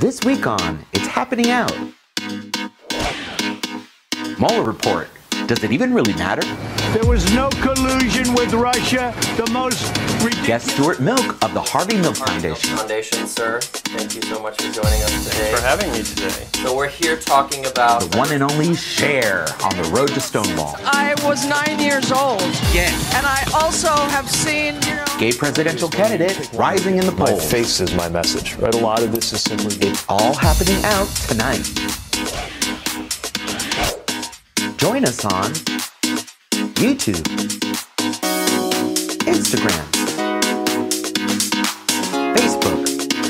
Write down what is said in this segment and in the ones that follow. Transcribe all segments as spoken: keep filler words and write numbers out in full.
This week on It's Happening Out. Mueller report. Does it even really matter? There was no collusion with Russia. The most ridiculous. Guest Stuart Milk of the Harvey Milk Foundation. Foundation, sir. Thank you so much for joining us today. Thanks for having me today. So we're here talking about The one and only Cher on the road to Stonewall. I was nine years old. Yeah. And I also have seen, you know... Gay presidential candidate rising in the polls. My face is my message, right? A lot of this is simply... It's all happening out tonight. Join us on YouTube, Instagram, Facebook,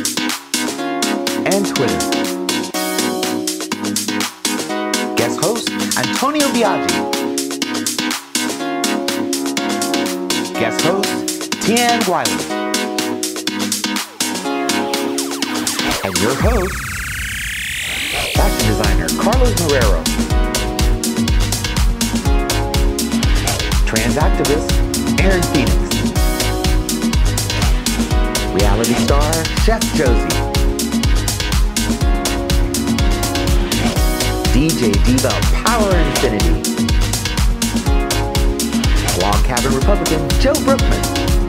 and Twitter. Guest host, Antonio Biaggi. Guest host, Tian Wilynn. And your host, fashion designer Carlos Marrero. Trans activist, Aaron Phoenix. Reality star, Chef Josie. D J Diva Power Infiniti. Log Cabin Republican, Joe Brookman.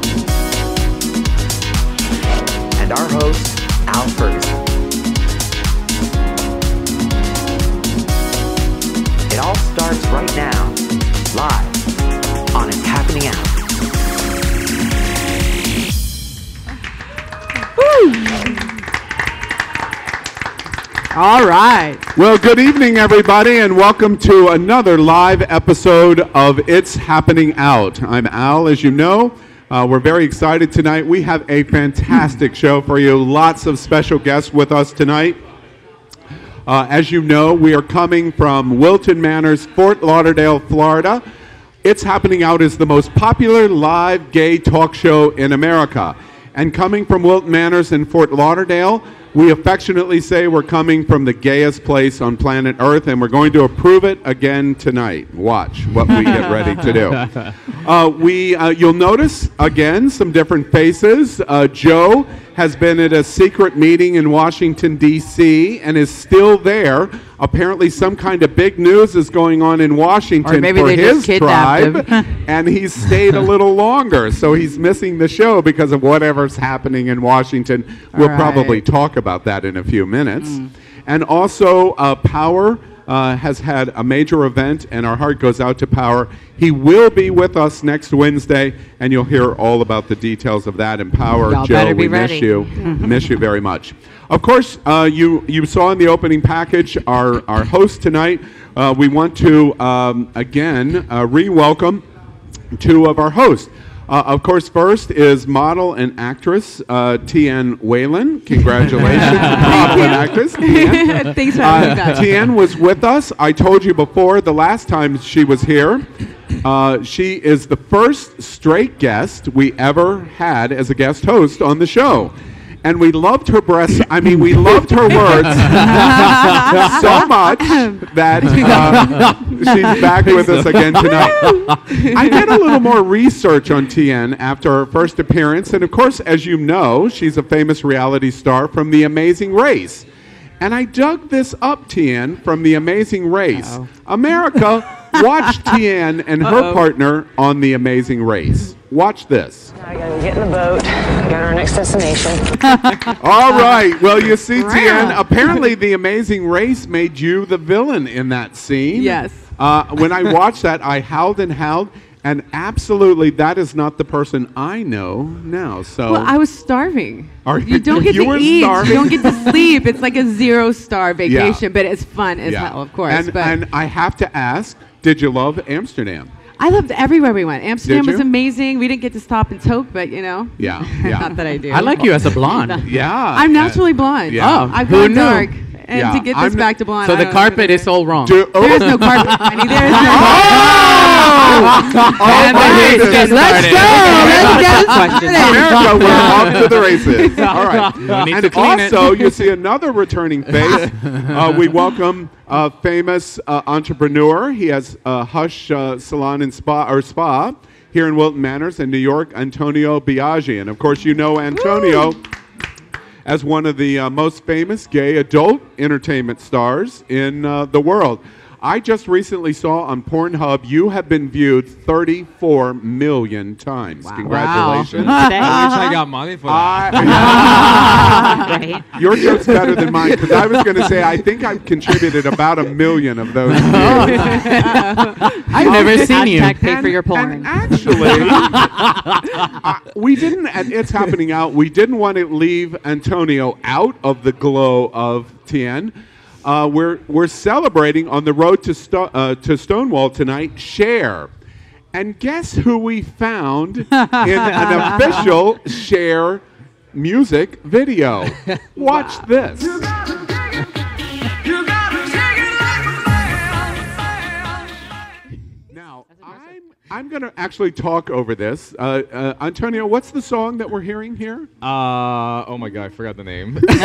And our host, Al Ferguson. It all starts right now, live on It's Happening Out. All right. Well, good evening, everybody, and welcome to another live episode of It's Happening Out. I'm Al, as you know. Uh, we're very excited tonight. We have a fantastic show for you. Lots of special guests with us tonight. Uh, as you know, we are coming from Wilton Manors, Fort Lauderdale, Florida. It's Happening Out is the most popular live gay talk show in America. And coming from Wilton Manors in Fort Lauderdale, we affectionately say we're coming from the gayest place on planet Earth, and we're going to approve it again tonight. Watch what we get ready to do. Uh, we, uh, you'll notice, again, some different faces. Uh, Joe has been at a secret meeting in Washington, D C, and is still there. Apparently some kind of big news is going on in Washington for his tribe, and he's stayed a little longer, so he's missing the show because of whatever's happening in Washington. All we'll right. probably talk about that in a few minutes. Mm. And also, uh, Power uh, has had a major event, and our heart goes out to Power. He will be with us next Wednesday, and you'll hear all about the details of that. And Power, Joe, we miss you, miss you very much. Of course, uh, you, you saw in the opening package our, our host tonight. Uh, we want to, um, again, uh, re-welcome two of our hosts. Uh, of course, first is model and actress uh, Tian Wilynn. Congratulations, model and actress. Tian. Thanks for having me back. Tian was with us. I told you before, the last time she was here. Uh, she is the first straight guest we ever had as a guest host on the show. And we loved her breasts. I mean, we loved her words so much that uh, she's back with us again tonight. I did a little more research on Tian after her first appearance. And of course, as you know, she's a famous reality star from The Amazing Race. And I dug this up, Tian, from The Amazing Race. Uh-oh. America, watch Tian and her Uh-oh. partner on The Amazing Race. Watch this. I gotta get in the boat, go to our next destination. All right. Well, you see, Tian, apparently The Amazing Race made you the villain in that scene. Yes. Uh, when I watched that, I howled and howled, and absolutely, that is not the person I know now. So. Well, I was starving. Are you don't get you to were eat. Starving? You don't get to sleep. It's like a zero-star vacation, Yeah. but it's fun as Yeah. hell, of course. And, but and I have to ask, did you love Amsterdam? I loved everywhere we went. Amsterdam Did was you? amazing. We didn't get to stop in Toke, but you know. Yeah, yeah. Not that I do. I like you as a blonde. Yeah. I'm naturally blonde. Yeah. Oh, I've who gone knew? dark. And Yeah. to get this I'm back to blonde. So I the don't carpet know. is all wrong. Do, oh. There is no carpet, honey. There is no Oh! And the race gets Let's started. go. Let's get Questions. America, we're off to the races. All right. We need And to clean it. also, you see another returning face. Uh, we welcome a famous uh, entrepreneur. He has a Hush uh, Salon and Spa, or Spa here in Wilton Manors in New York, Antonio Biaggi. And of course, you know Antonio. Woo! as one of the uh, most famous gay adult entertainment stars in uh, the world. I just recently saw on Pornhub you have been viewed thirty-four million times. Wow. Congratulations. Wow. I wish I got money for that. I, Right. your joke's better than mine because I was going to say I think I've contributed about a million of those views. I've never seen you. Hashtag pay for your porn. And actually, uh, we didn't, and it's happening out, we didn't want to leave Antonio out of the glow of Tian. Uh, we're, we're celebrating on the road to, Sto- uh, to Stonewall tonight, Cher. And guess who we found in an official Cher music video? Watch this. Now, I'm, I'm going to actually talk over this. Uh, uh, Antonio, what's the song that we're hearing here? Uh, oh my god, I forgot the name. Take, take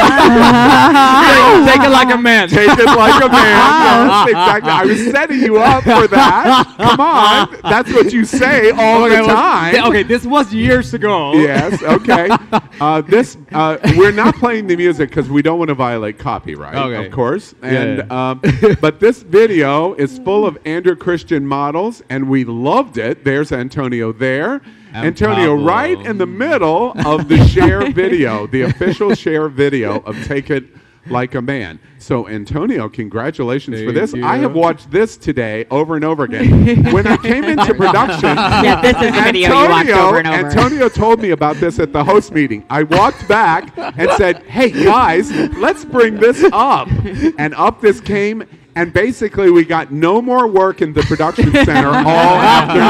it like a man. Take it like a man. Yes, exactly. I was setting you up for that. Come on. That's what you say all Okay, the well, time. th- okay, this was years ago. Yes, okay. Uh, this uh, we're not playing the music because we don't want to violate copyright, Okay. of course. Yeah, And yeah. Um, but this video is full of Andrew Christian models, and we loved it. There's Antonio there. And Antonio Pablo. right in the middle of the Cher video, the official Cher video of Take It Like a Man. So, Antonio, congratulations for Thank this. you. I have watched this today over and over again. When I came into production, Yeah, this is the video you watched Antonio, over and over. Antonio told me about this at the host meeting. I walked back and said, hey, guys, let's bring this up. And up this came. And basically, we got no more work in the production center all afternoon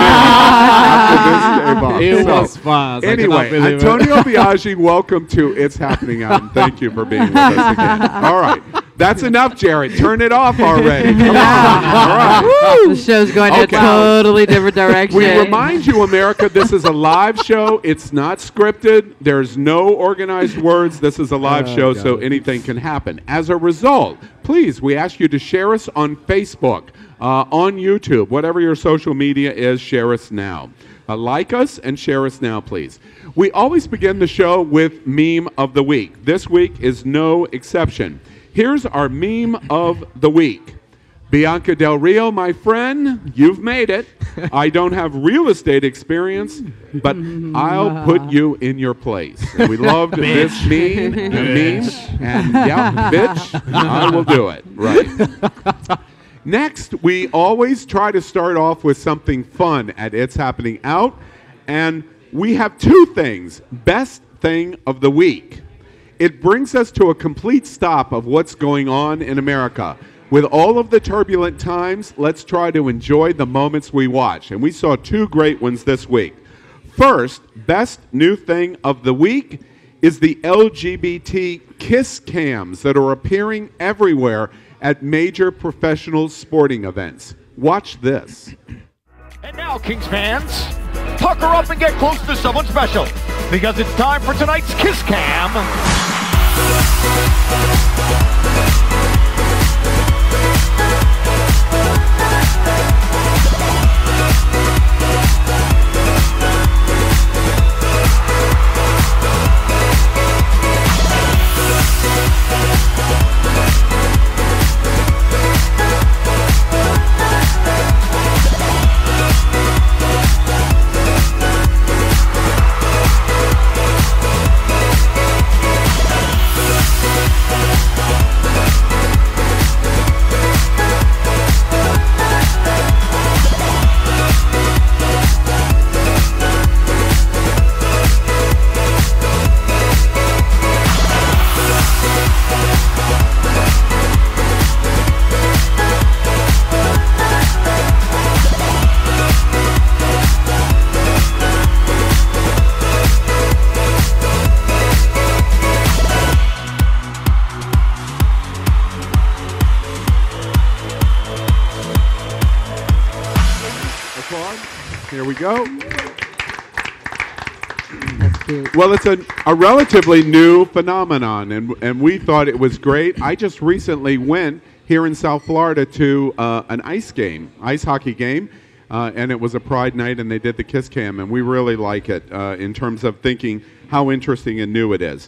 after this It came up. was fun. I cannot Anyway, believe it. Antonio Biaggi, welcome to It's Happening Out, and thank you for being with us again. All right. That's enough, Jared. Turn it off already. Come on. All right. The show's going in Okay. a totally different direction. We remind you, America, this is a live show. It's not scripted. There's no organized words. This is a live Oh, show, God. so anything can happen. As a result, please, we ask you to share us on Facebook, uh, on YouTube, whatever your social media is, share us now. Uh, like us and share us now, please. We always begin the show with Meme of the Week. This week is no exception. Here's our Meme of the Week. Bianca Del Rio, my friend, you've made it. I don't have real estate experience, but I'll put you in your place. And we loved this meme, and meme, and yeah, bitch, I will do it. Right. Next, we always try to start off with something fun at It's Happening Out, and we have two things. Best thing of the week. It brings us to a complete stop of what's going on in America. With all of the turbulent times, let's try to enjoy the moments we watch. And we saw two great ones this week. First, best new thing of the week is the L G B T kiss cams that are appearing everywhere at major professional sporting events. Watch this. And now, Kings fans, pucker up and get close to someone special, because it's time for tonight's Kiss Cam. Here we go. Well, it's a, a relatively new phenomenon, and, and we thought it was great. I just recently went here in South Florida to uh, an ice game, ice hockey game, uh, and it was a Pride night, and they did the Kiss Cam, and we really like it uh, in terms of thinking how interesting and new it is.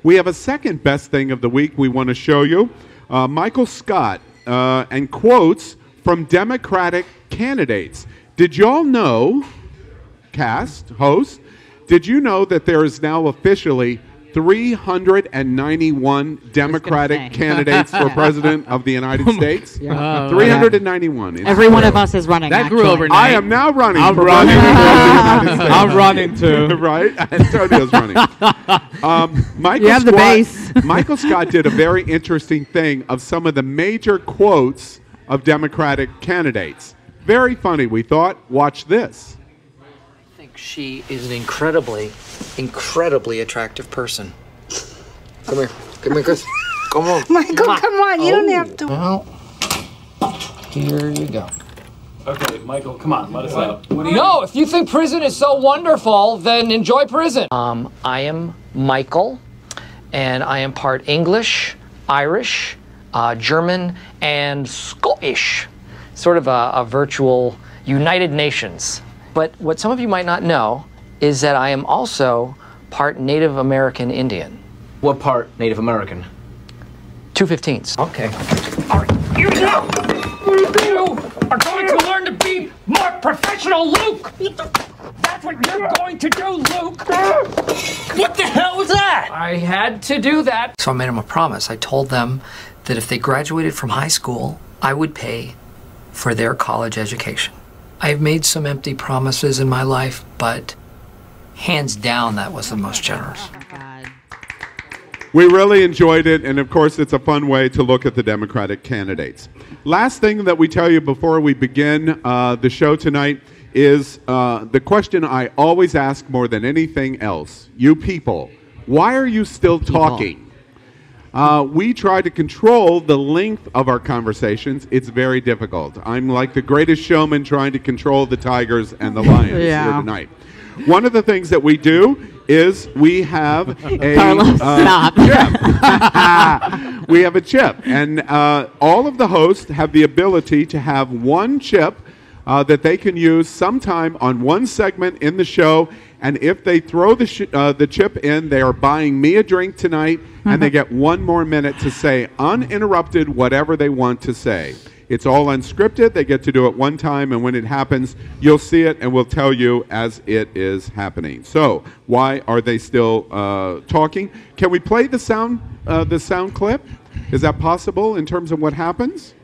We have a second best thing of the week we want to show you. Uh, Michael Scott uh, and quotes from Democratic candidates. Did y'all know, cast, host, did you know that there is now officially three hundred ninety-one Democratic candidates for President of the United States? Yeah. three hundred ninety-one. It's Every one of us is running. That grew actually. overnight. I am now running. I'm for running. President of the United States. I'm running too. Right? Antonio's running. Um, Michael, You have the Scott, base. Michael Scott did a very interesting thing of some of the major quotes of Democratic candidates. Very funny, we thought. Watch this. I think she is an incredibly, incredibly attractive person. Come here. Come here, Chris. Come on. Michael, come on. You don't have to. Well, here you go. Okay, Michael, come on, let us out. No, if you think prison is so wonderful, then enjoy prison. Um, I am Michael, and I am part English, Irish, uh, German, and Scottish. Sort of a, a virtual United Nations. But what some of you might not know is that I am also part Native American Indian. What part Native American? two fifteens. Okay. All right, you now, you are going to learn to be more professional, Luke. That's what you're going to do, Luke. What the hell was that? I had to do that. So I made them a promise. I told them that if they graduated from high school, I would pay for their college education. I've made some empty promises in my life, but hands down, that was the most generous. We really enjoyed it, and of course, it's a fun way to look at the Democratic candidates. Last thing that we tell you before we begin uh, the show tonight is uh, the question I always ask more than anything else. You people, why are you still talking? Uh, we try to control the length of our conversations. It's very difficult. I'm like the greatest showman trying to control the tigers and the lions Yeah. here tonight. One of the things that we do is we have a Carlos, uh, stop. chip. We have a chip, and uh, all of the hosts have the ability to have one chip uh, that they can use sometime on one segment in the show. And if they throw the sh uh, the chip in, they are buying me a drink tonight, and they get one more minute to say uninterrupted whatever they want to say. It's all unscripted. They get to do it one time, and when it happens, you'll see it, and we'll tell you as it is happening. So, why are they still uh, talking? Can we play the sound uh, the sound clip? Is that possible in terms of what happens?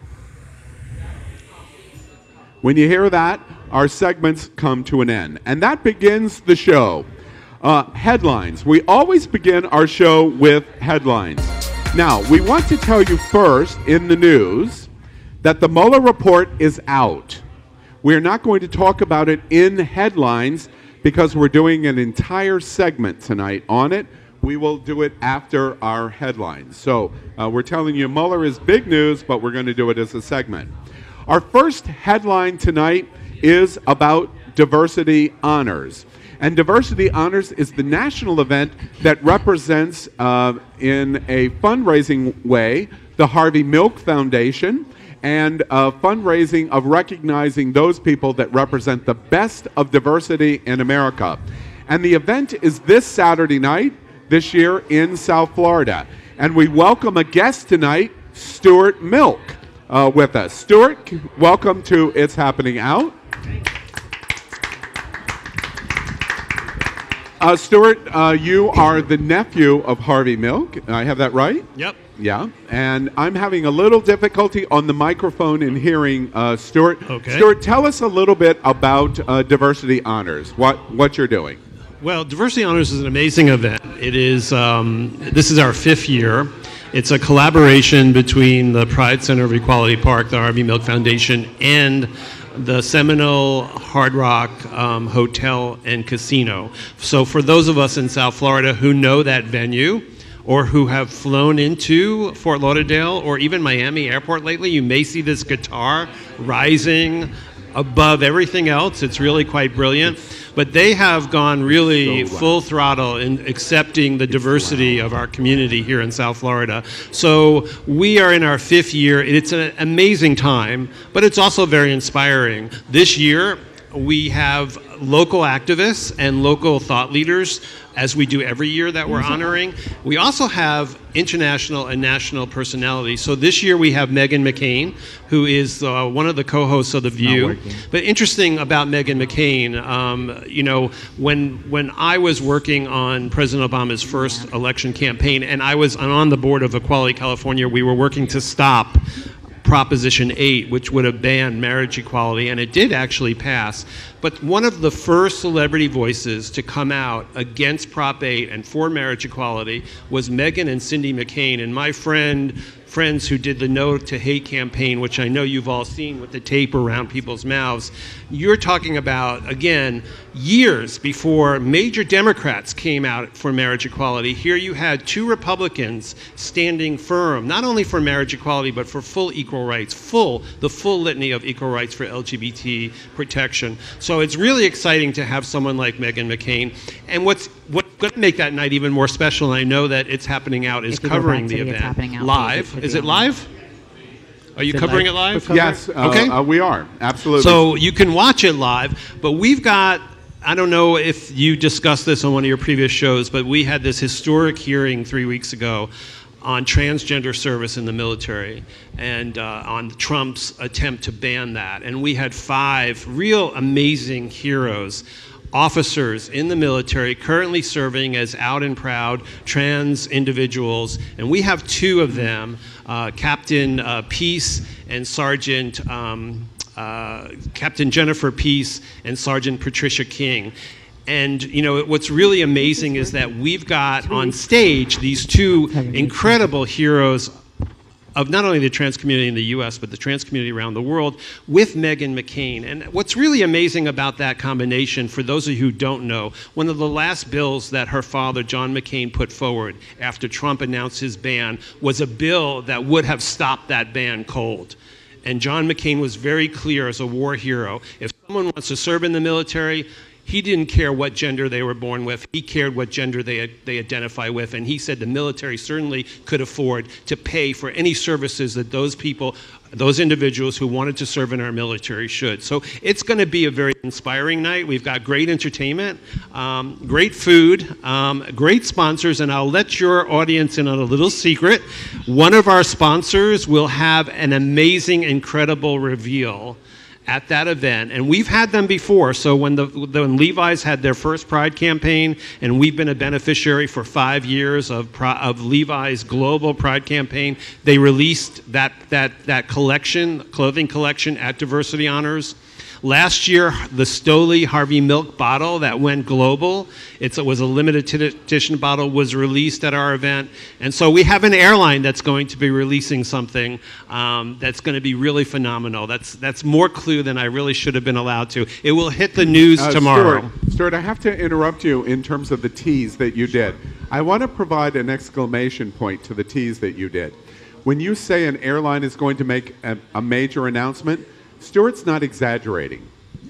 When you hear that, our segments come to an end. And that begins the show. Uh, headlines. We always begin our show with headlines. Now, we want to tell you first in the news that the Mueller report is out. We're not going to talk about it in headlines because we're doing an entire segment tonight on it. We will do it after our headlines. So uh, we're telling you Mueller is big news, but we're going to do it as a segment. Our first headline tonight is about Diversity Honors. And Diversity Honors is the national event that represents, uh, in a fundraising way, the Harvey Milk Foundation, and uh, fundraising of recognizing those people that represent the best of diversity in America. And the event is this Saturday night, this year in South Florida. And we welcome a guest tonight, Stuart Milk, uh, with us. Stuart, welcome to It's Happening Out. Uh, Stuart, uh, you are the nephew of Harvey Milk. I have that right? Yep. Yeah. And I'm having a little difficulty on the microphone in hearing uh, Stuart. Okay. Stuart, tell us a little bit about uh, Diversity Honors, what, what you're doing. Well, Diversity Honors is an amazing event. It is, um, this is our fifth year. It's a collaboration between the Pride Center of Equality Park, the Harvey Milk Foundation, and the Seminole Hard Rock um, Hotel and Casino. So for those of us in South Florida who know that venue, or who have flown into Fort Lauderdale or even Miami Airport lately, you may see this guitar rising above everything else. It's really quite brilliant. But they have gone really so full throttle in accepting the diversity of our community here in South Florida. So we are in our fifth year. It's an amazing time, but it's also very inspiring. This year, we have local activists and local thought leaders, as we do every year that we're honoring. We also have international and national personalities. So this year we have Meghan McCain, who is uh, one of the co-hosts of The View. But interesting about Meghan McCain, um, you know, when when I was working on President Obama's first election campaign, and I was on the board of Equality California, we were working to stop Proposition eight, which would have banned marriage equality, and it did actually pass. But one of the first celebrity voices to come out against Prop eight and for marriage equality was Meghan and Cindy McCain. And my friend, friends who did the No to Hate campaign, which I know you've all seen with the tape around people's mouths, you're talking about, again, years before major Democrats came out for marriage equality. Here you had two Republicans standing firm, not only for marriage equality, but for full equal rights, full, the full litany of equal rights for L G B T protection. So it's really exciting to have someone like Meghan McCain. And what's what's going to make that night even more special, and I know that it's happening out, is covering the event live. Is it live? Are you covering it live? Yes, uh, okay. uh, we are, absolutely. So you can watch it live, but we've got, I don't know if you discussed this on one of your previous shows, but we had this historic hearing three weeks ago on transgender service in the military and uh, on Trump's attempt to ban that. And we had five real amazing heroes, officers in the military currently serving as out and proud trans individuals, and we have two of them, uh, Captain uh, Peace and Sergeant um, uh, Captain Jennifer Peace and Sergeant Patricia King. And you know what's really amazing is that we've got on stage these two incredible heroes of not only the trans community in the U S, but the trans community around the world, with Meghan McCain. And what's really amazing about that combination, for those of you who don't know, one of the last bills that her father, John McCain, put forward after Trump announced his ban was a bill that would have stopped that ban cold. And John McCain was very clear as a war hero. If someone wants to serve in the military, he didn't care what gender they were born with. He cared what gender they, they identify with. And he said the military certainly could afford to pay for any services that those people, those individuals who wanted to serve in our military should. So it's going to be a very inspiring night. We've got great entertainment, um, great food, um, great sponsors, and I'll let your audience in on a little secret. One of our sponsors will have an amazing, incredible reveal at that event, and we've had them before. So when the when Levi's had their first Pride campaign, and we've been a beneficiary for five years of of Levi's global Pride campaign, they released that that that collection, clothing collection, at Diversity Honors. Last year, the Stoli Harvey Milk bottle that went global, it's, it was a limited edition bottle, was released at our event. And so we have an airline that's going to be releasing something um, that's going to be really phenomenal. That's, that's more clue than I really should have been allowed to. It will hit the news uh, tomorrow. Stuart, Stuart, I have to interrupt you in terms of the tease that you did. I want to provide an exclamation point to the tease that you did. When you say an airline is going to make a, a major announcement, Stuart's not exaggerating.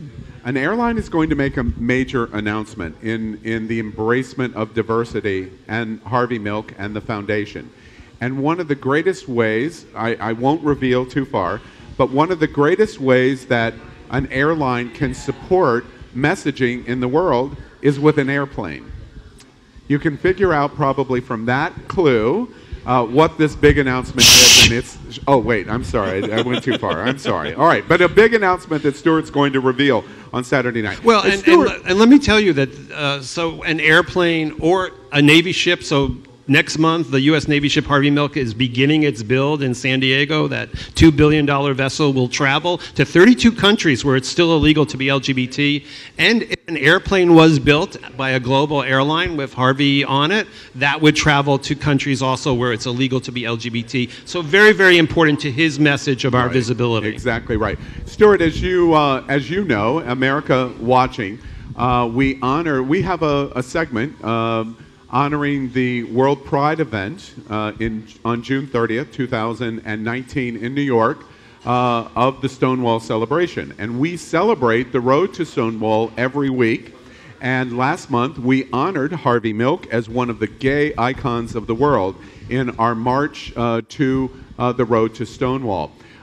An airline is going to make a major announcement in, in the embracement of diversity and Harvey Milk and the foundation. And one of the greatest ways, I, I won't reveal too far, but one of the greatest ways that an airline can support messaging in the world is with an airplane. You can figure out probably from that clue Uh, what this big announcement is, and it's, oh wait, I'm sorry, I went too far, I'm sorry. All right, but a big announcement that Stuart's going to reveal on Saturday night. Well, and, and, and let me tell you that, uh, so an airplane or a Navy ship, so next month, the U S Navy ship Harvey Milk is beginning its build in San Diego. That two billion dollar vessel will travel to thirty-two countries where it's still illegal to be L G B T. And if an airplane was built by a global airline with Harvey on it, that would travel to countries also where it's illegal to be L G B T. So very, very important to his message of our right. visibility. Exactly right. Stuart, as you, uh, as you know, America Watching, uh, we honor, we have a, a segment um, honoring the World Pride event uh, in, on June thirtieth, two thousand nineteen in New York uh, of the Stonewall celebration. And we celebrate the road to Stonewall every week. And last month, we honored Harvey Milk as one of the gay icons of the world in our march uh, to uh, the road to Stonewall.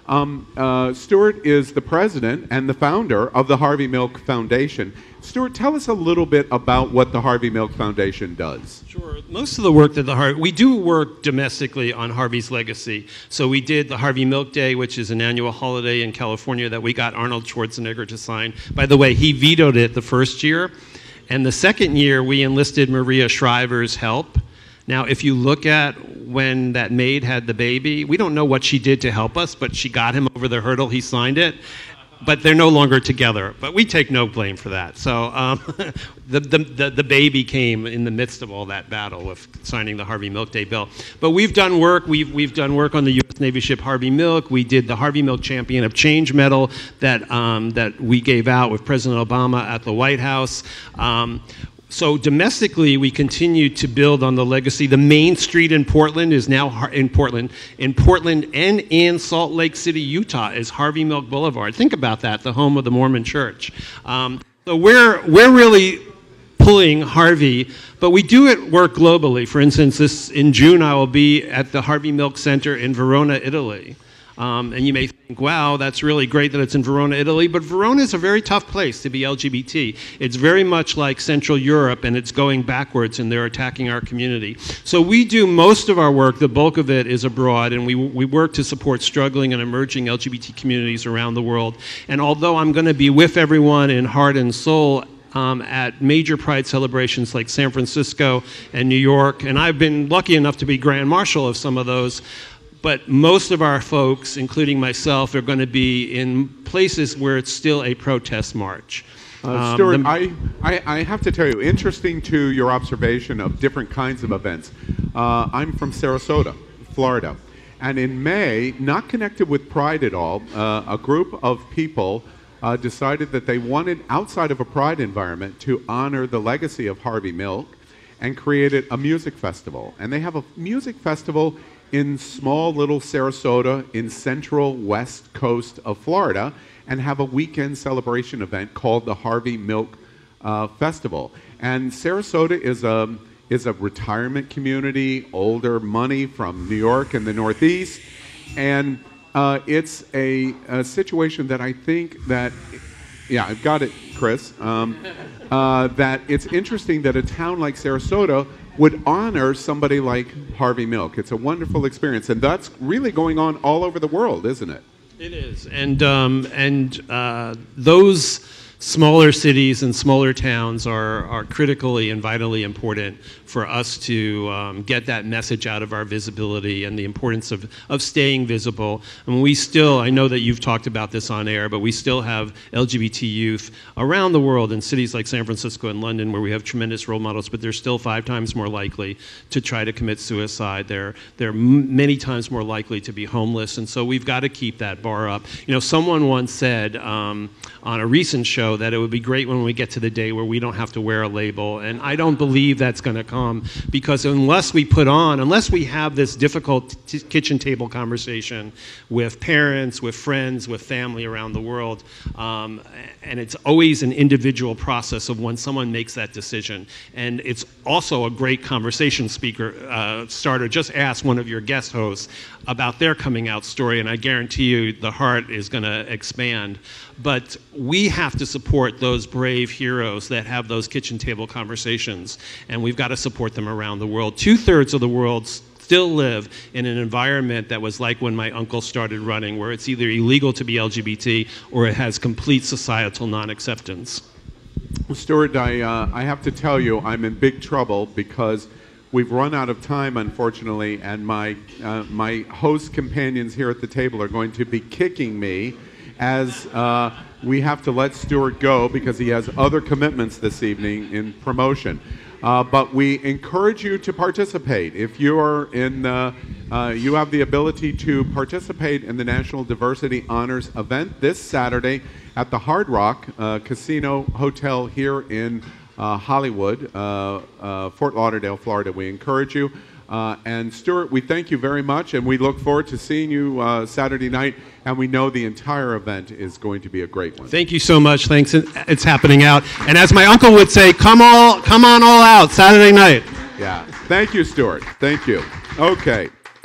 Um, uh, Stuart is the president and the founder of the Harvey Milk Foundation. Stuart, tell us a little bit about what the Harvey Milk Foundation does. Sure. Most of the work that the Harvey, we do work domestically on Harvey's legacy. So we did the Harvey Milk Day, which is an annual holiday in California that we got Arnold Schwarzenegger to sign. By the way, he vetoed it the first year. And the second year, we enlisted Maria Shriver's help. Now, if you look at when that maid had the baby, we don't know what she did to help us, but she got him over the hurdle. He signed it. But they're no longer together. But we take no blame for that. So um, the, the, the, the baby came in the midst of all that battle of signing the Harvey Milk Day bill. But we've done work. We've, we've done work on the U S Navy ship Harvey Milk. We did the Harvey Milk Champion of Change medal that, um, that we gave out with President Obama at the White House. Um, So domestically, we continue to build on the legacy. The main street in Portland is now in Portland. In Portland and in Salt Lake City, Utah, is Harvey Milk Boulevard. Think about that, the home of the Mormon Church. Um, so we're we're really pulling Harvey, but we do it work globally. For instance, this in June, I will be at the Harvey Milk Center in Verona, Italy. Um, and you may think, wow, that's really great that it's in Verona, Italy, but Verona is a very tough place to be L G B T. It's very much like Central Europe, and it's going backwards, and they're attacking our community. So we do most of our work, the bulk of it is abroad, and we, we work to support struggling and emerging L G B T communities around the world. And although I'm going to be with everyone in heart and soul Um, at major pride celebrations like San Francisco and New York, and I've been lucky enough to be Grand Marshal of some of those, but most of our folks, including myself, are going to be in places where it's still a protest march. Uh, Stuart, um, I, I, I have to tell you, interesting to your observation of different kinds of events. Uh, I'm from Sarasota, Florida, and in May, not connected with Pride at all, uh, a group of people Uh, decided that they wanted, outside of a Pride environment, to honor the legacy of Harvey Milk and created a music festival. And they have a music festival in small little Sarasota in central west coast of Florida and have a weekend celebration event called the Harvey Milk uh, Festival. And Sarasota is a, is a retirement community, older money from New York and the Northeast. And Uh, it's a, a situation that I think that, yeah, I've got it, Chris, um, uh, that it's interesting that a town like Sarasota would honor somebody like Harvey Milk. It's a wonderful experience, and that's really going on all over the world, isn't it? It is, and, um, and uh, those smaller cities and smaller towns are, are critically and vitally important for us to um, get that message out of our visibility and the importance of, of staying visible. And we still, I know that you've talked about this on air, but we still have L G B T youth around the world in cities like San Francisco and London where we have tremendous role models, but they're still five times more likely to try to commit suicide. They're, they're many times more likely to be homeless, and so we've got to keep that bar up. You know, someone once said um, on a recent show that it would be great when we get to the day where we don't have to wear a label, and I don't believe that's going to come, because unless we put on, unless we have this difficult t kitchen table conversation with parents, with friends, with family around the world, um, and it's always an individual process of when someone makes that decision. And it's also a great conversation speaker uh, starter. Just ask one of your guest hosts about their coming out story, and I guarantee you the heart is going to expand. But we have to support those brave heroes that have those kitchen table conversations, and we've got to support them around the world. Two-thirds of the world still live in an environment that was like when my uncle started running, where it's either illegal to be L G B T or it has complete societal non-acceptance. Well, Stuart, I, uh, I have to tell you, I'm in big trouble because we've run out of time, unfortunately, and my, uh, my host companions here at the table are going to be kicking me as uh, we have to let Stuart go because he has other commitments this evening in promotion. Uh, but we encourage you to participate. If you are in, uh, uh, you have the ability to participate in the National Diversity Honors event this Saturday at the Hard Rock uh, Casino Hotel here in uh, Hollywood, uh, uh, Fort Lauderdale, Florida. We encourage you. Uh, and Stuart, we thank you very much, and we look forward to seeing you uh, Saturday night, and we know the entire event is going to be a great one. Thank you so much. Thanks. It's happening out. And as my uncle would say, come all, come on all out Saturday night. Yeah. Thank you, Stuart. Thank you. Okay.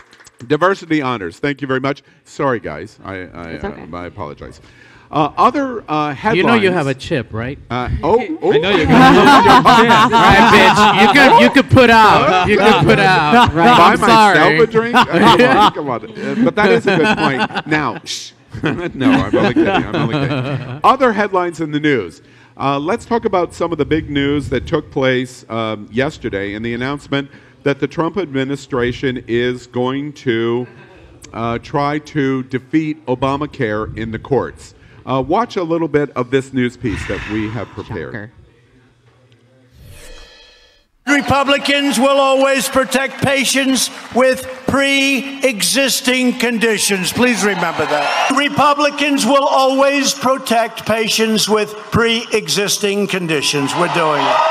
Diversity honors. Thank you very much. Sorry, guys. I, I, okay. uh, I apologize. Uh, other uh, headlines. You know you have a chip, right? Uh, oh, oh. I know you Right, bitch. You could, you could put out. You could put out. Right. Buy I'm myself sorry. a drink? Uh, come on, come on. Uh, but that is a good point. Now, shh. No, I'm only kidding. I'm only kidding. Other headlines in the news. Uh, let's talk about some of the big news that took place um, yesterday in the announcement that the Trump administration is going to uh, try to defeat Obamacare in the courts. Uh, watch a little bit of this news piece that we have prepared. Shocker. Republicans will always protect patients with pre-existing conditions. Please remember that. Republicans will always protect patients with pre-existing conditions. We're doing it.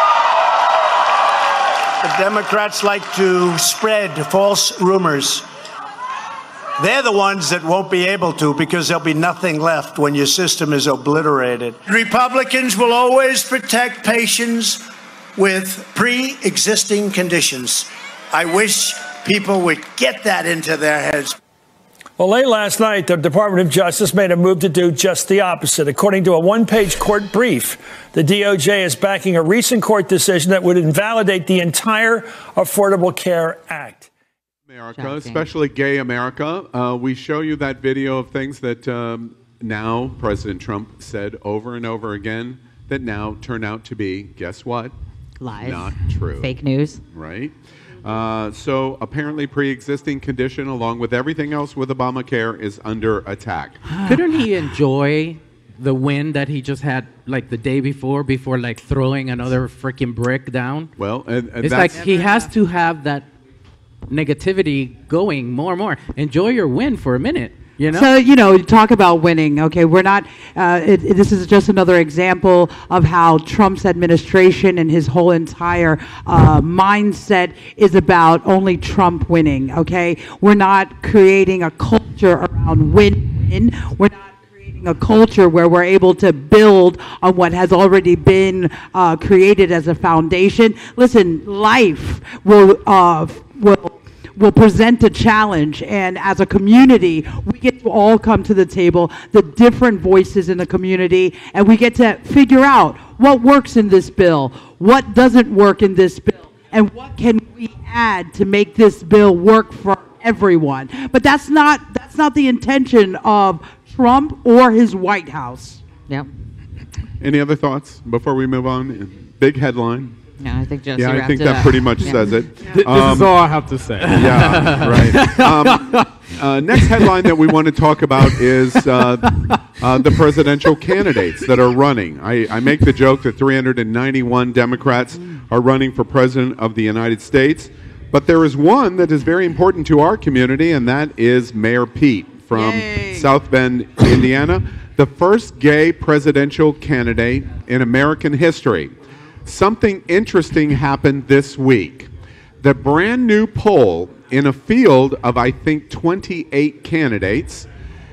The Democrats like to spread false rumors. They're the ones that won't be able to because there'll be nothing left when your system is obliterated. Republicans will always protect patients with pre-existing conditions. I wish people would get that into their heads. Well, late last night, the Department of Justice made a move to do just the opposite. According to a one-page court brief, the D O J is backing a recent court decision that would invalidate the entire Affordable Care Act. America, Shocking. especially gay America. Uh, we show you that video of things that um, now President Trump said over and over again that now turn out to be, guess what? Lies. Not true. Fake news. Right? Uh, so apparently pre-existing condition along with everything else with Obamacare is under attack. Couldn't he enjoy the win that he just had like the day before, before like throwing another freaking brick down? Well, and, and it's like he has to have that negativity going more and more. Enjoy your win for a minute. You know? So, you know, talk about winning. Okay, we're not, uh, it, it- this is just another example of how Trump's administration and his whole entire uh, mindset is about only Trump winning. Okay, we're not creating a culture around win-win. We're not creating a culture where we're able to build on what has already been uh, created as a foundation. Listen, life will, uh, will will present a challenge, and as a community we get to all come to the table, the different voices in the community, and we get to figure out what works in this bill, what doesn't work in this bill, and what can we add to make this bill work for everyone. But that's not that's not the intention of Trump or his White House. Yep. Any other thoughts before we move on? Big headline. Yeah, I think Josie Yeah, I wrapped think it that up. pretty much Yeah. says it. Th- this Um, is all I have to say. Yeah, right. Um, uh, next headline that we want to talk about is uh, uh, the presidential candidates that are running. I, I make the joke that three hundred ninety-one Democrats are running for president of the United States, but there is one that is very important to our community, and that is Mayor Pete from Yay. South Bend, Indiana, the first gay presidential candidate in American history. Something interesting happened this week. The brand new poll in a field of, I think, twenty-eight candidates,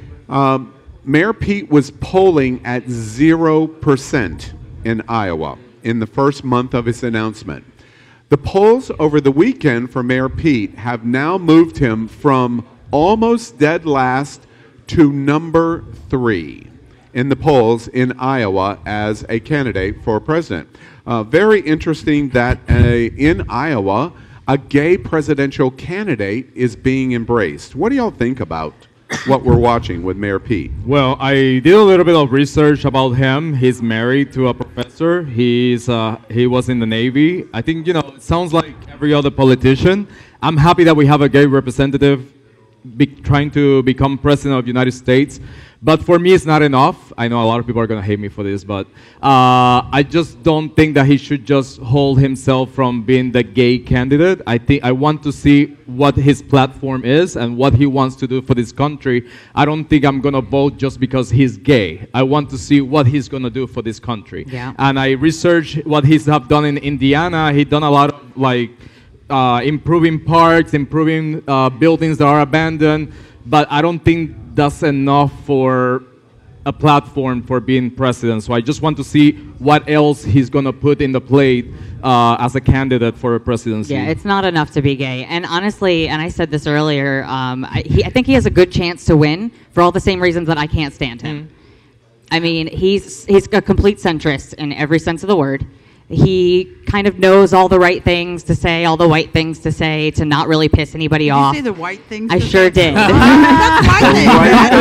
um, Mayor Pete was polling at zero percent in Iowa in the first month of his announcement. The polls over the weekend for Mayor Pete have now moved him from almost dead last to number three in the polls in Iowa as a candidate for president. Uh, very interesting that uh, in Iowa, a gay presidential candidate is being embraced. What do y'all think about what we're watching with Mayor Pete? Well, I did a little bit of research about him. He's married to a professor. He's uh, he was in the Navy. I think, you know, it sounds like every other politician. I'm happy that we have a gay representative be trying to become president of the United States. But for me, it's not enough. I know a lot of people are going to hate me for this, but uh, I just don't think that he should just hold himself from being the gay candidate. I think I want to see what his platform is and what he wants to do for this country. I don't think I'm going to vote just because he's gay. I want to see what he's going to do for this country. Yeah. And I researched what he's have done in Indiana. He done a lot of like uh, improving parks, improving uh, buildings that are abandoned, but I don't think that's enough for a platform for being president. So I just want to see what else he's going to put in the plate uh, as a candidate for a presidency. Yeah, it's not enough to be gay. And honestly, and I said this earlier, um, I, he, I think he has a good chance to win for all the same reasons that I can't stand him. Mm. I mean, he's he's a complete centrist in every sense of the word. He kind of knows all the right things to say, all the white things to say, to not really piss anybody did off. you say the white things? I to sure say? did. That's my thing.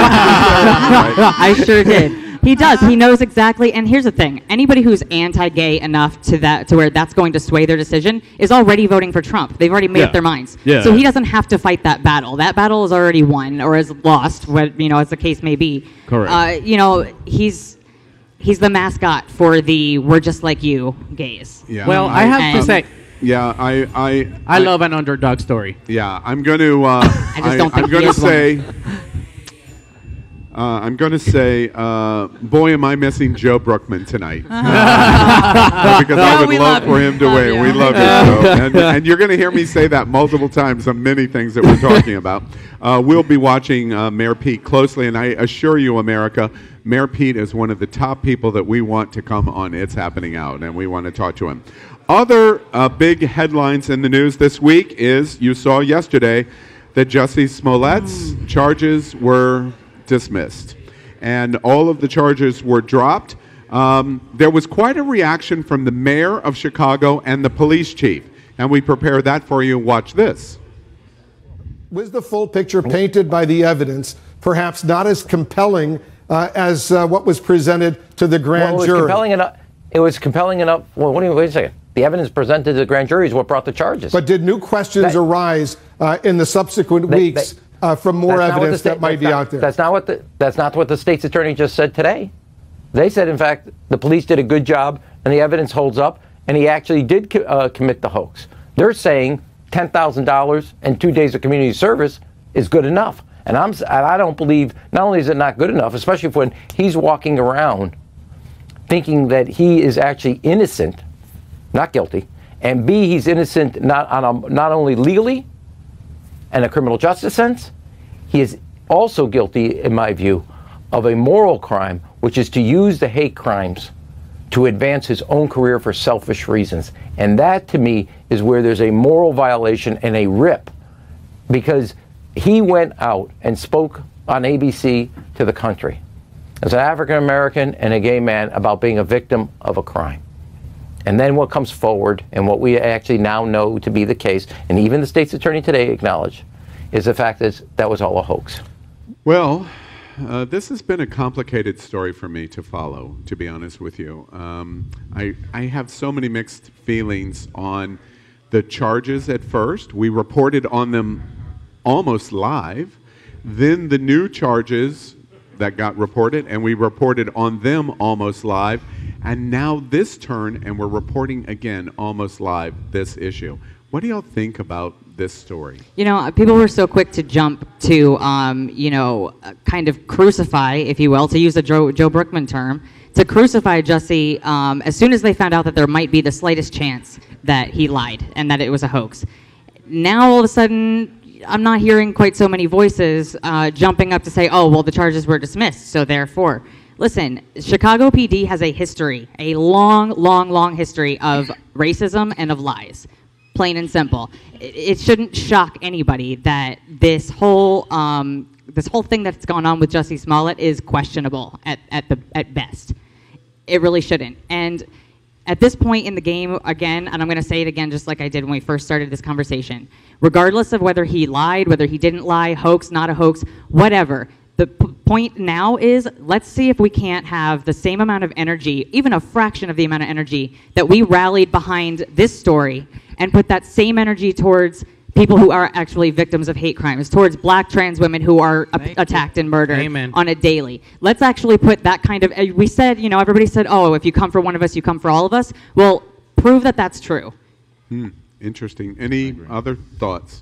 I sure did. He does. He knows exactly. And here's the thing: anybody who's anti-gay enough to that to where that's going to sway their decision is already voting for Trump. They've already made Yeah. up their minds. Yeah. So he doesn't have to fight that battle. That battle is already won or is lost, what you know, as the case may be. Correct. Uh, you know, he's. He's the mascot for the "we're just like you" gays. Yeah. Well, I have to And- say, Yeah, I, I, I love an underdog story. Yeah, I'm going to. Uh, I just don't think I'm going he to is one. say. Uh, I'm going to say, uh, boy, am I missing Joe Brookman tonight. Uh, because I No, would we love love for you. him to Love win. you. We love you, Joe. And, and you're going to hear me say that multiple times on many things that we're talking about. Uh, we'll be watching uh, Mayor Pete closely, and I assure you, America, Mayor Pete is one of the top people that we want to come on It's Happening Out, and we want to talk to him. Other uh, big headlines in the news this week is, you saw yesterday, that Jussie Smollett's mm. charges were dismissed. And all of the charges were dropped. Um, there was quite a reaction from the mayor of Chicago and the police chief. And we prepare that for you. Watch this. Was the full picture painted by the evidence, perhaps not as compelling uh, as uh, what was presented to the grand well, it was jury? Compelling enough, it was compelling enough. Well, what do you, wait a second. The evidence presented to the grand jury is what brought the charges. But did new questions That- arise uh, in the subsequent They- weeks they- uh, from more That's not what the evidence sta- that might that's be not- out there? That's not what the that's not what the state's attorney just said today. They said, in fact, the police did a good job and the evidence holds up, and he actually did co- uh, commit the hoax. They're saying ten thousand dollars and two days of community service is good enough, and I'm s- and I don't believe. Not only is it not good enough, especially when he's walking around thinking that he is actually innocent, not guilty, and B, he's innocent not on a, not only legally and a criminal justice sense, he is also guilty, in my view, of a moral crime, which is to use the hate crimes to advance his own career for selfish reasons. And that, to me, is where there's a moral violation and a rip, because he went out and spoke on A B C to the country as an African American and a gay man about being a victim of a crime. And then what comes forward, and what we actually now know to be the case, and even the state's attorney today acknowledged, is the fact that that was all a hoax. Well, uh, this has been a complicated story for me to follow, to be honest with you. Um, I, I have so many mixed feelings on the charges at first. We reported on them almost live. Then the new charges that got reported, and we reported on them almost live. And now this turn, and we're reporting again almost live this issue. What do y'all think about this story? You know, people were so quick to jump to, um, you know, uh, kind of crucify, if you will, to use a Joe, Joe Brookman term, to crucify Jussie um, as soon as they found out that there might be the slightest chance that he lied and that it was a hoax. Now, all of a sudden, I'm not hearing quite so many voices uh, jumping up to say, oh, well, the charges were dismissed, so therefore. Listen, Chicago P D has a history, a long, long, long history of racism and of lies. Plain and simple. It, it shouldn't shock anybody that this whole um, this whole thing that's gone on with Jussie Smollett is questionable at, at the at best. It really shouldn't. And at this point in the game, again, and I'm going to say it again just like I did when we first started this conversation, regardless of whether he lied, whether he didn't lie, hoax, not a hoax, whatever, the p- point now is let's see if we can't have the same amount of energy, even a fraction of the amount of energy that we rallied behind this story, and put that same energy towards people who are actually victims of hate crimes, towards black trans women who are a- attacked and murdered Amen. on a daily. Let's actually put that kind of, uh, we said, you know, everybody said, oh, if you come for one of us, you come for all of us. Well, prove that that's true. Hmm, interesting. Any other thoughts?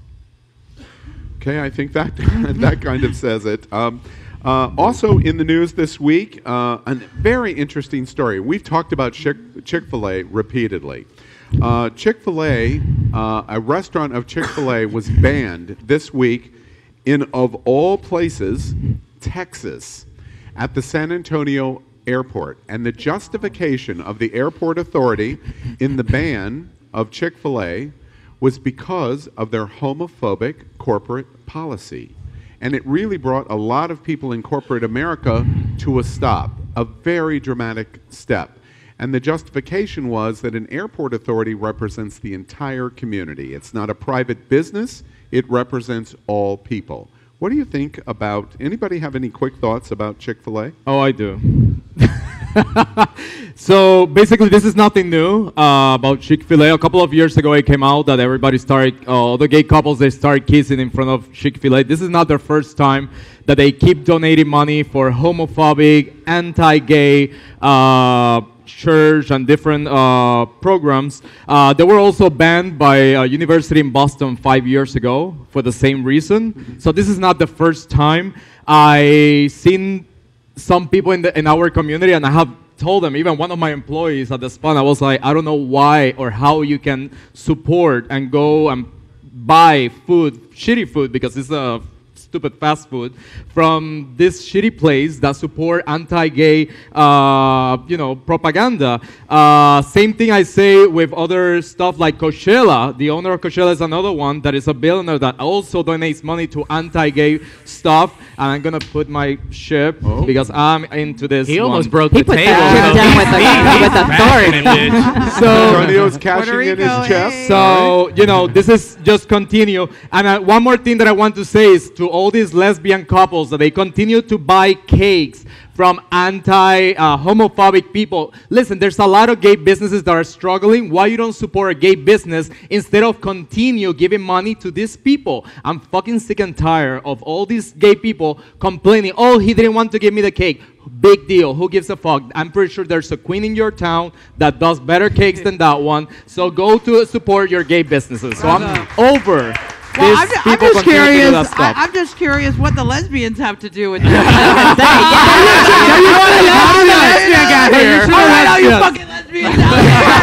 Okay, I think that that kind of says it. Um, uh, also in the news this week, uh, a very interesting story. We've talked about Chick- Chick-fil-A repeatedly. Uh, Chick-fil-A, uh, a restaurant of Chick-fil-A was banned this week in, of all places, Texas. at the San Antonio airport. And the justification of the airport authority in the ban of Chick-fil-A was because of their homophobic corporate policy. And it really brought a lot of people in corporate America to a stop, a very dramatic step. And the justification was that an airport authority represents the entire community. It's not a private business, it represents all people. What do you think about, anybody have any quick thoughts about Chick-fil-A? Oh, I do. So basically, this is nothing new uh, about Chick-fil-A. A couple of years ago, it came out that everybody started, uh, all the gay couples, they started kissing in front of Chick-fil-A. This is not their first time that they keep donating money for homophobic, anti-gay uh, church and different uh, programs. Uh, they were also banned by a university in Boston five years ago for the same reason. Mm-hmm. So this is not the first time. I seen some people in, the, in our community, and I have told them, even one of my employees at the Spun, I was like, I don't know why or how you can support and go and buy food, shitty food, because it's a stupid fast food, from this shitty place that support anti-gay, uh, you know, propaganda. Uh, same thing I say with other stuff like Coachella. The owner of Coachella is another one that is a billionaire that also donates money to anti-gay stuff. And I'm gonna put my ship oh. because I'm into this. He one. almost broke he the put table. That down with, the, with authority. So Antonio's cashing in his chest. So, you know, this is just continue. And uh, one more thing that I want to say is to all these lesbian couples that they continue to buy cakes from anti-homophobic uh, people. Listen, there's a lot of gay businesses that are struggling. Why you don't support a gay business instead of continue giving money to these people? I'm fucking sick and tired of all these gay people complaining, oh, he didn't want to give me the cake. Big deal. Who gives a fuck? I'm pretty sure there's a queen in your town that does better cakes than that one. So go to support your gay businesses. So I'm over. Well, I'm, ju- I'm just curious. I, I'm just curious what the lesbians have to do with that. You fucking lesbians out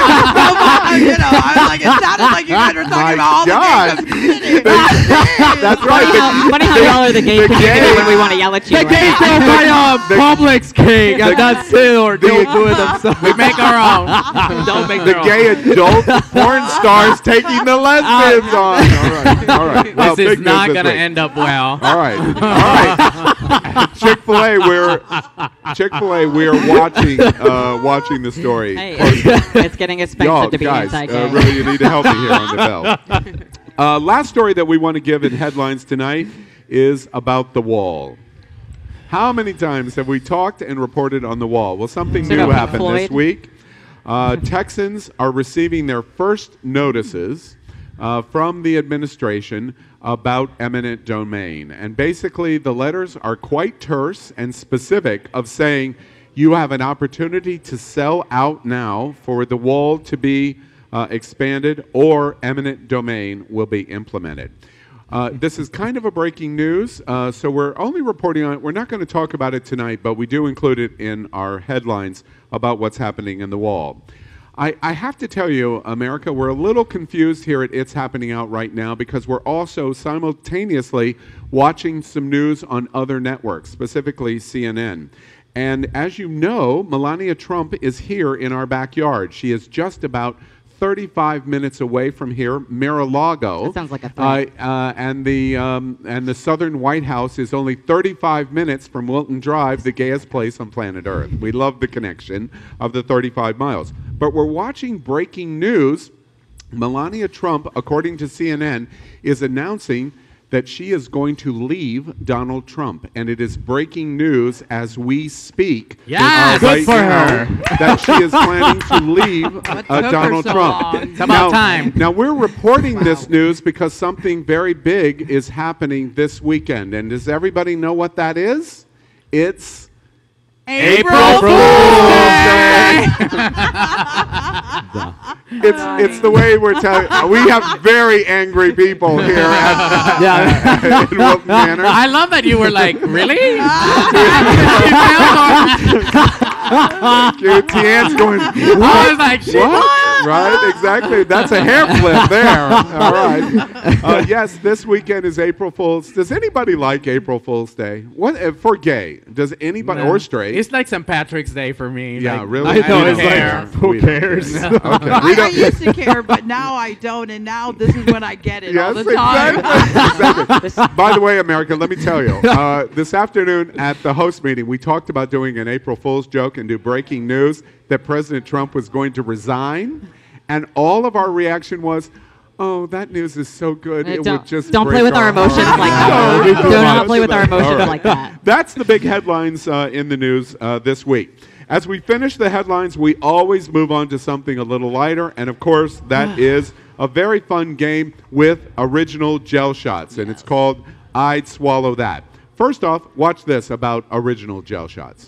here. You know, I was like, it sounded like you guys were talking about all God. the gays. That's right. Funny how y'all are the gay community when we want to yell at you. The gays don't buy a Publix cake, and that's it, or they'll do it themselves. We make our own. Don't make the their gay own. adult porn stars taking the lesbians on. All right, all right. Well, this is big not news going to this week. end up well. All right, all right. Chick-fil-A, we're Chick-fil-A. We're watching, uh, watching the story. Hey, it's, it's getting expensive Y'all, to be guys, anti-gay. uh, really, you need to help me here on the bell. Uh, last story that we want to give in headlines tonight is about the wall. How many times have we talked and reported on the wall? Well, something So new got happened Floyd. this week. Uh, Texans are receiving their first notices uh, from the administration about eminent domain. And basically, the letters are quite terse and specific of saying you have an opportunity to sell out now for the wall to be uh, expanded or eminent domain will be implemented. Uh, this is kind of a breaking news, uh, so we're only reporting on it. We're not going to talk about it tonight, but we do include it in our headlines about what's happening in the wall. I, I have to tell you, America, we're a little confused here at It's Happening Out right now because we're also simultaneously watching some news on other networks, specifically C N N. And as you know, Melania Trump is here in our backyard. She is just about thirty-five minutes away from here, Mar-a-Lago. That sounds like a threat. Uh, uh, and the um, and the Southern White House is only thirty-five minutes from Wilton Drive, the gayest place on planet Earth. We love the connection of the thirty-five miles. But we're watching breaking news. Melania Trump, according to C N N, is announcing that she is going to leave Donald Trump, and it is breaking news as we speak. Yeah, uh, good right for now, her. That she is planning to leave uh, Donald so Trump. long? It's about now, time. Now we're reporting this news because something very big is happening this weekend, and does everybody know what that is? It's April Fool's Day. It's it's the way we're telling. We have very angry people here at, Yeah. in Wilton Manor. I love that you were like, really? Tian's going. I was like, shit. What? Right, exactly. That's a hair flip there. All right. Uh, yes, this weekend is April Fool's. Does anybody like April Fool's Day? What uh, for gay? Does anybody No. or straight? It's like Saint Patrick's Day for me. Yeah, like, really. I don't It's like, care. who cares? Okay. I, We I don't- used to care, but now I don't, and now this is when I get it all Yes, the time. exactly. exactly. By the way, America, let me tell you. Uh, this afternoon at the host meeting, we talked about doing an April Fool's joke and do breaking news that President Trump was going to resign, and all of our reaction was, "Oh, that news is so good. Uh, It don't- would just don't play break with our emotions hearts." like that. No, Do no, not no, play with no. our emotions All right. like that. That's the big headlines uh, in the news uh, this week. As we finish the headlines, we always move on to something a little lighter, and of course, that is a very fun game with original gel shots, and it's called I'd Swallow That. First off, watch this about original gel shots.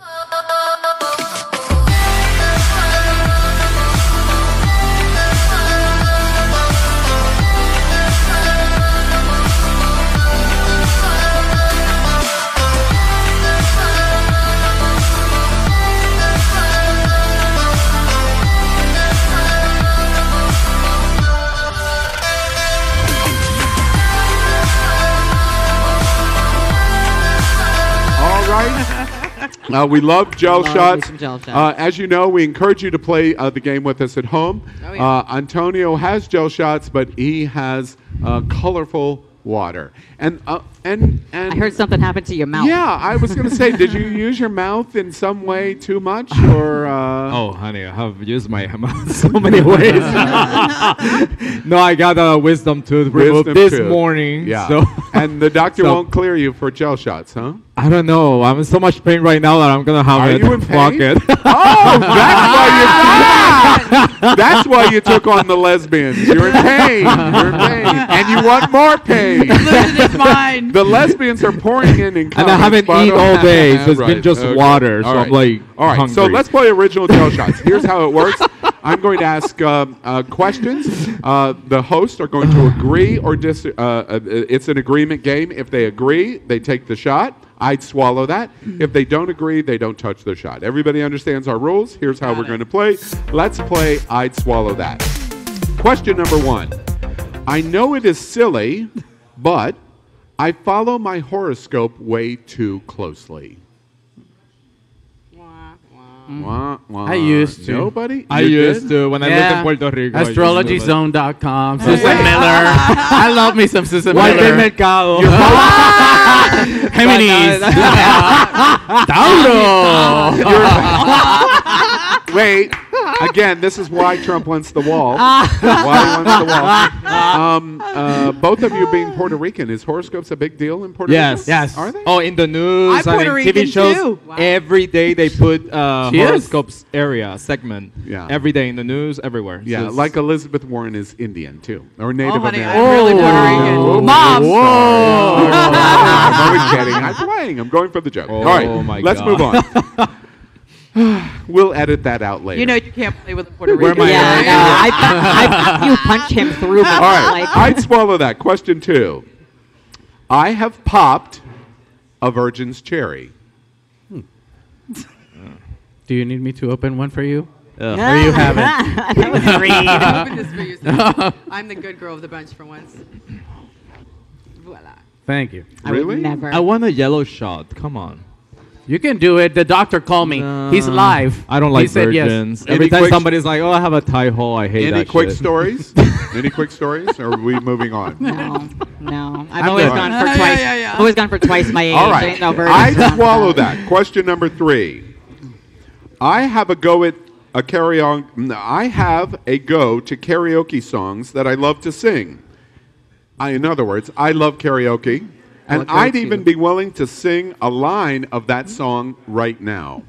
Uh, we love gel Love me shots. some gel shots. Uh, as you know, we encourage you to play uh, the game with us at home. Oh, yeah. uh, Antonio has gel shots, but he has uh, colorful water. And uh, and and I heard something happened to your mouth. Yeah, I was going to say, did you use your mouth in some way too much, or? Uh... Oh, honey, I have used my mouth so many ways. No, I got a wisdom tooth removed Wisdom this tooth. morning. Yeah. So And the doctor So- won't clear you for gel shots, huh? I don't know. I'm in so much pain right now that I'm gonna have Are it you in pain? pocket. Oh, that's why you. That's why you took on the lesbians. You're in pain. You're in pain, and you want more pain. Losing his mind. The lesbians are pouring in, in And I haven't eaten all day, so it's been Right, just okay. water. So All I'm right. like all right. So hungry. let's play original gel shots. Here's how it works. I'm going to ask um, uh, questions. Uh, the hosts are going to agree or dis. Uh, uh, it's an agreement game. If they agree, they take the shot. I'd swallow that. If they don't agree, they don't touch the shot. Everybody understands our rules. Here's how we're going to play. Let's play I'd swallow that. Question number one. I know it is silly, but I follow my horoscope way too closely. Wah, wah. I used to. Nobody? I You used did? to when I lived in Puerto Rico. I used to do that. astrology zone dot com. Susan Miller. I love me some Susan White Miller. Mercado. Géminis. Tauro. Wait. Again, this is why Trump wants the wall. Why he wants the wall. Um, uh, both of you being Puerto Rican, is horoscopes a big deal in Puerto Yes. Rico? Yes. Are they? Oh, in the news I'm and in Puerto T V Rican shows, too. Wow. every day they put uh, She is. horoscopes area segment. Yeah. Every day in the news, everywhere. Yeah, So it's- like Elizabeth Warren is Indian, too. Or Native Oh, honey, American. I'm really Puerto Rican. Oh, Mom. Whoa. I'm only kidding. I'm playing. I'm going for the joke. Oh, All right, my let's God. move on. We'll edit that out later. You know you can't play with a Puerto Where Rican. am I Yeah, at? no, I, I, you punch him through. All right, Like, I'd swallow that. Question two. I have popped a virgin's cherry. Do you need me to open one for you? Ugh. Or you haven't? that was great. Open this for you, sir. I'm the good girl of the bunch for once. Voila. Thank you. I would Really? never. I want a yellow shot. Come on. You can do it. The doctor called me. He's Uh, live. I don't He like said yes. virgins. Any Every time quick- somebody's like, "Oh, I have a tie hole," I hate Any that quick shit. stories? Any quick stories? Or are we moving on? No, no. I've I'm always good. gone for Yeah, twice. yeah, yeah. Always gone for twice my age. All There right. ain't no virgins I'd around swallow that. that. Question number three. I have a go at a karaoke. I have a go to karaoke songs that I love to sing. I, in other words, I love karaoke, and Well, I'd go even to. be willing to sing a line of that song right now.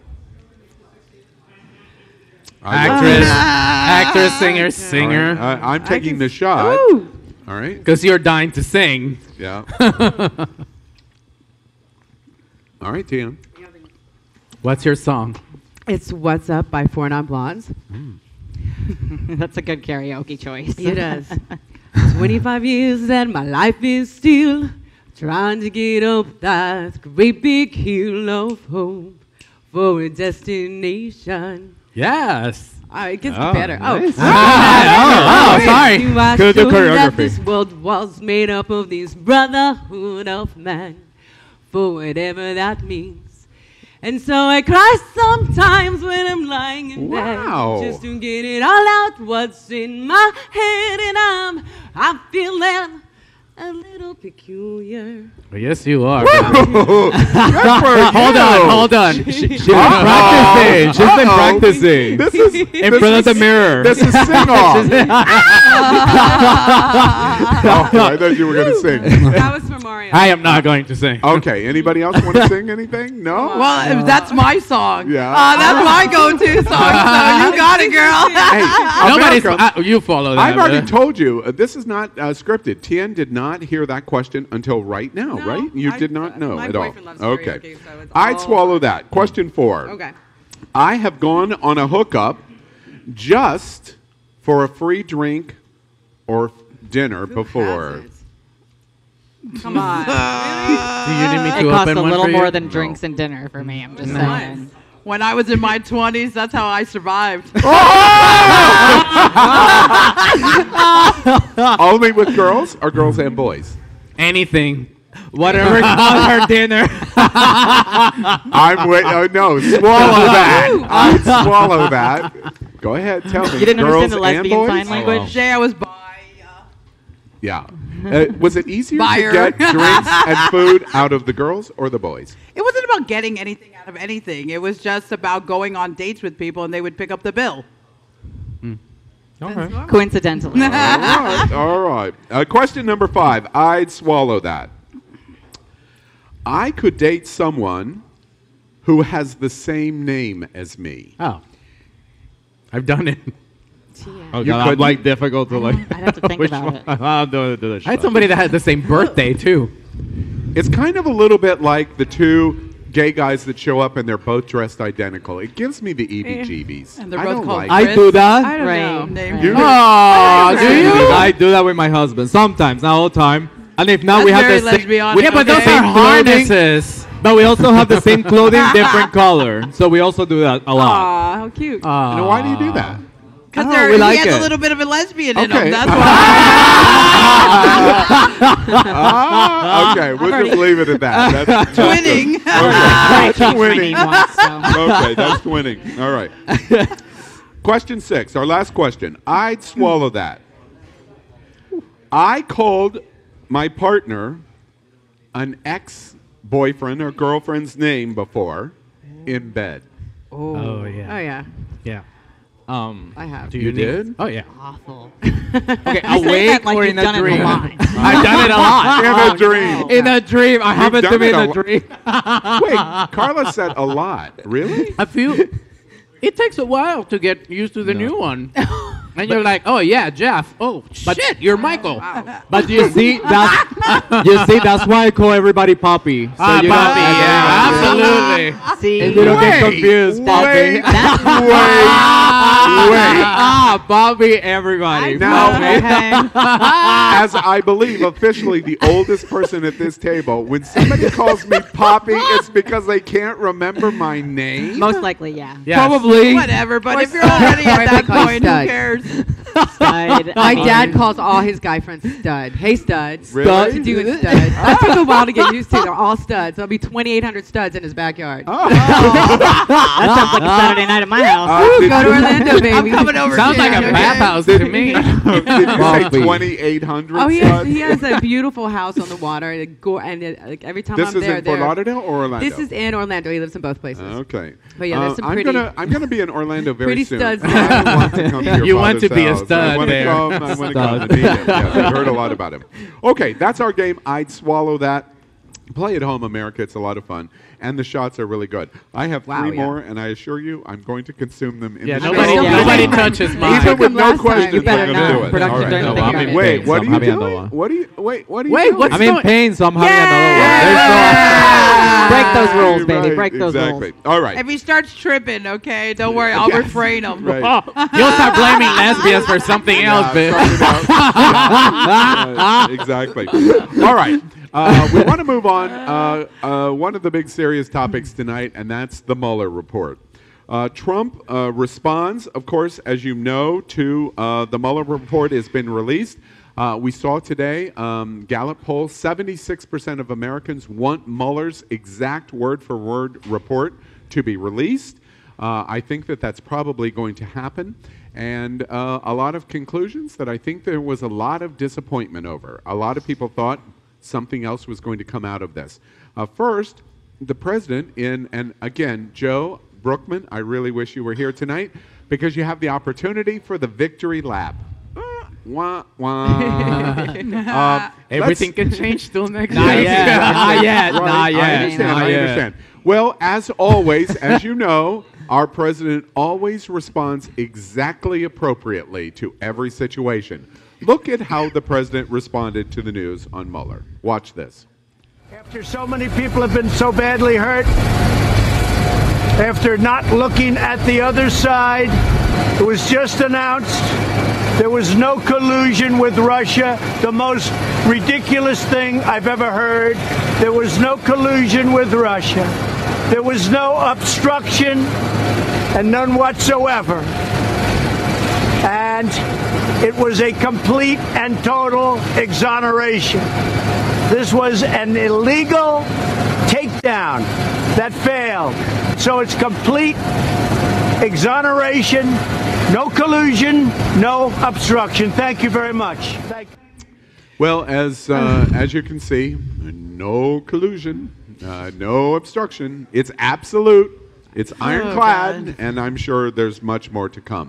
I love- Actress, actress, singer, singer. All right, I- I'm taking the shot. Ooh. All right. Because you're dying to sing. Yeah. All right, Tian. What's your song? It's What's Up by Four Non Blondes. That's a good karaoke choice. It is. twenty-five years and my life is still trying to get up that great big hill of hope for a destination. Yes. Uh, it gets Oh, better. Oh, nice. oh, Oh, sorry. You are Could do sure that choreography. this world was made up of this brotherhood of man, for whatever that means. And so I cry sometimes when I'm lying in Wow. bed, just to get it all out what's in my head, and I'm I feel that a little peculiar. Yes, you are. Woo! Good for Hold you. on, hold on. She, she's been practicing. She's been Uh-oh. practicing. This is in this front of is- the mirror. This is sing off. Oh, I thought you were going to sing. That was for Mario. I am not going to sing. Okay. Anybody else want to sing anything? No. Well, if that's my song. Yeah. Uh, that's my go-to song. So you got it, girl. Hey, Nobody's. America, Uh, you follow that. I've already uh, told you uh, this is not uh, scripted. Tian did not hear that question until right now, No, right? You I- did not know my at all. boyfriend loves Okay. karaoke, so it's I'd all- swallow that. Question four. Okay. I have gone on a hookup just for a free drink or dinner before. Come on. Do you need me to It costs open a one little for more you? than drinks and dinner for me. I'm just Nice. saying. When I was in my twenties, that's how I survived. Only with girls or girls and boys? Anything. Whatever costs her dinner. I'm wait. Oh no! Swallow that. I'd swallow that. Go ahead. Tell me. You didn't girls understand the and lesbian boys? sign language? Oh, Jay, I was bi. yeah. Uh, was it easier Buyer. to get drinks and food out of the girls or the boys? It wasn't about getting anything out of anything. It was just about going on dates with people, and they would pick up the bill. Okay. Coincidentally. All right. All right. Uh, question number five. I'd swallow that. I could date someone who has the same name as me. Oh. I've done it. Oh, You God, I'm couldn't? like difficult to like. I'd have to think which about one? it. I'll do it. Do this I had shot. somebody that had the same birthday, too. It's kind of a little bit like the two gay guys that show up and they're both dressed identical. It gives me the E B G Bs. And they're I both don't called like I it. do that. I don't Right. know. Name You- Oh, do you? I do that with my husband sometimes, not all the time. And if not, That's we have very the same. lesbian. we Yeah, have but the those same are clothing, harnesses. but we also have the same clothing, different color. So we also do that a lot. Aw, how cute. And why do you do that? Because Oh, he we like has it. a little bit of a lesbian in Okay. him. That's why. Ah, okay, we'll just leave it at that. That's Twinning. That's Change my twinning. name once, so. Okay, that's twinning. All right. Question six, our last question. I'd swallow that. I called my partner an ex-boyfriend or girlfriend's name before in bed. Oh, yeah. Oh, yeah. Yeah. Um, I have. Do You need- did? Oh, yeah. Awful. okay, You say awake that like or you've in a done it a dream? lot. I've done it a lot. In a dream. In a dream. I haven't done done it it in a a lo- dream. Wait, Carla said a lot. Really? A few. It takes a while to get used to the new one. And you're like, oh, yeah, Jeff. Oh, shit, you're Michael. But you see, that's you see, that's why I call everybody Poppy. So Ah, you don't- Poppy, yeah, absolutely. See, And you don't get Wait, confused, Poppy. wait, That's wait, wait. Ah, Poppy, everybody. Now, okay. as I believe officially the oldest person at this table, when somebody calls me Poppy, it's because they can't remember my name. Most likely, yeah. Yes. Probably. Whatever, but if you're already at Or that they call you point, who stud. cares? Stud. My I mean, dad calls all his guy friends stud. Hey, studs. Really? What you doing, stud? That took a while to get used to. They're all studs. There'll be twenty-eight hundred studs in his backyard. Oh. that sounds like a Saturday night at my house. Uh, Woo, did go to you- Orlando, baby. I'm coming over. Sounds to like a you. bathhouse to me. Did you say Poppy. twenty-eight hundred? Oh, he has, he has a beautiful house on the water. And, it go, and it, like, every time This I'm is there, in Fort there- Lauderdale or Orlando? This is in Orlando. He lives in both places. Okay. But yeah, there's Uh, some I'm pretty- gonna I'm gonna be in Orlando very pretty soon. studs I want to come to your You want father's to be a house. I stud want to there. come. I want to come Stud. and meet him. Yes, I've heard a lot about him. Okay, that's our game. I'd swallow that. Play at home, America. It's a lot of fun, and the shots are really good. I have Wow, three yeah. more, and I assure you, I'm going to consume them in Yeah, the nobody, show. Yeah. nobody touches mine. Even with them no last time. questions, You better I'm going to not. do it. Production All right. doesn't No, think I'm about in it. Wait, pain, what so are I'm you having doing? another one. What are you? Wait, what are you Wait, doing? what's I'm in going- pain, so I'm having Yeah! another one. There's Break those rules, baby. Right, Break those exactly. rules. All right. If he starts tripping, okay, don't worry, I'll Yes. refrain him. Right. You'll start blaming lesbians for something else, Yeah, bitch. something else. Yeah, exactly. All right. Uh, we want to move on. Uh, uh, one of the big serious topics tonight, and that's the Mueller report. Uh, Trump uh, responds, of course, as you know, to uh, the Mueller report has been released. Uh, we saw today, um, Gallup poll, seventy-six percent of Americans want Mueller's exact word-for-word report to be released. Uh, I think that that's probably going to happen. And uh, a lot of conclusions that I think there was a lot of disappointment over. A lot of people thought something else was going to come out of this. Uh, first, the president in, and again, Joe Brookman, I really wish you were here tonight because you have the opportunity for the victory lap. Uh, wah, wah. uh, Everything can change till next Not year. yet, not yet, Right, not yet. I understand, not I yet. understand. Well, as always, as you know, our president always responds exactly appropriately to every situation. Look at how the president responded to the news on Mueller. Watch this. After so many people have been so badly hurt, after not looking at the other side, it was just announced there was no collusion with Russia, the most ridiculous thing I've ever heard. There was no collusion with Russia. There was no obstruction and none whatsoever. And it was a complete and total exoneration. This was an illegal takedown that failed. So it's complete exoneration, no collusion, no obstruction. Thank you very much. Thank you. Well, as uh, as you can see, no collusion, uh, no obstruction. It's absolute. It's ironclad, God. and I'm sure there's much more to come.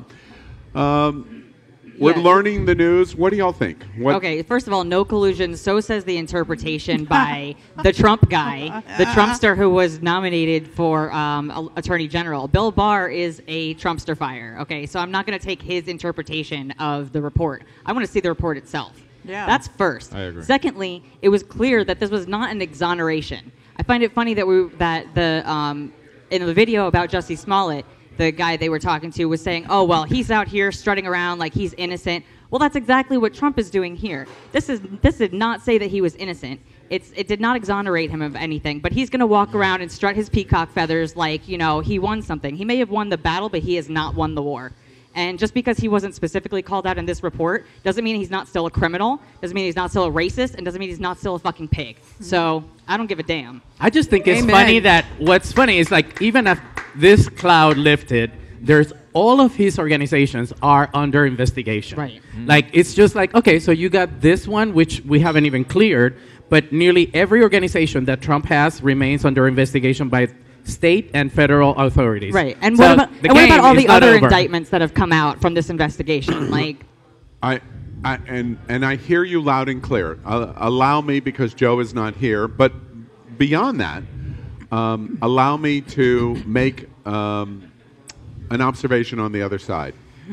Um, we're Yeah. learning the news. What do y'all think? What, Okay, first of all, no collusion. So says the interpretation by the Trump guy, the Trumpster who was nominated for um, a- Attorney General. Bill Barr is a Trumpster fire. Okay, so I'm not going to take his interpretation of the report. I want to see the report itself. Yeah. That's first. I agree. Secondly, it was clear that this was not an exoneration. I find it funny that we that the um, in the video about Jussie Smollett, the guy they were talking to was saying, oh, well, he's out here strutting around like he's innocent. Well, that's exactly what Trump is doing here. This is this did not say that he was innocent. It's it did not exonerate him of anything, but he's going to walk around and strut his peacock feathers like, you know, he won something. He may have won the battle, but he has not won the war. And just because he wasn't specifically called out in this report doesn't mean he's not still a criminal, doesn't mean he's not still a racist, and doesn't mean he's not still a fucking pig. So I don't give a damn. I just think it's Amen. funny that what's funny is like even if this cloud lifted, there's all of his organizations are under investigation. Right. Like it's just like, okay, so you got this one which we haven't even cleared, but nearly every organization that Trump has remains under investigation by state and federal authorities. Right. And So what about, the and what game about all is the not other over. indictments that have come out from this investigation? Like, I, I and and I hear you loud and clear. Uh, allow me, because Joe is not here, but beyond that, um, allow me to make um, an observation on the other side.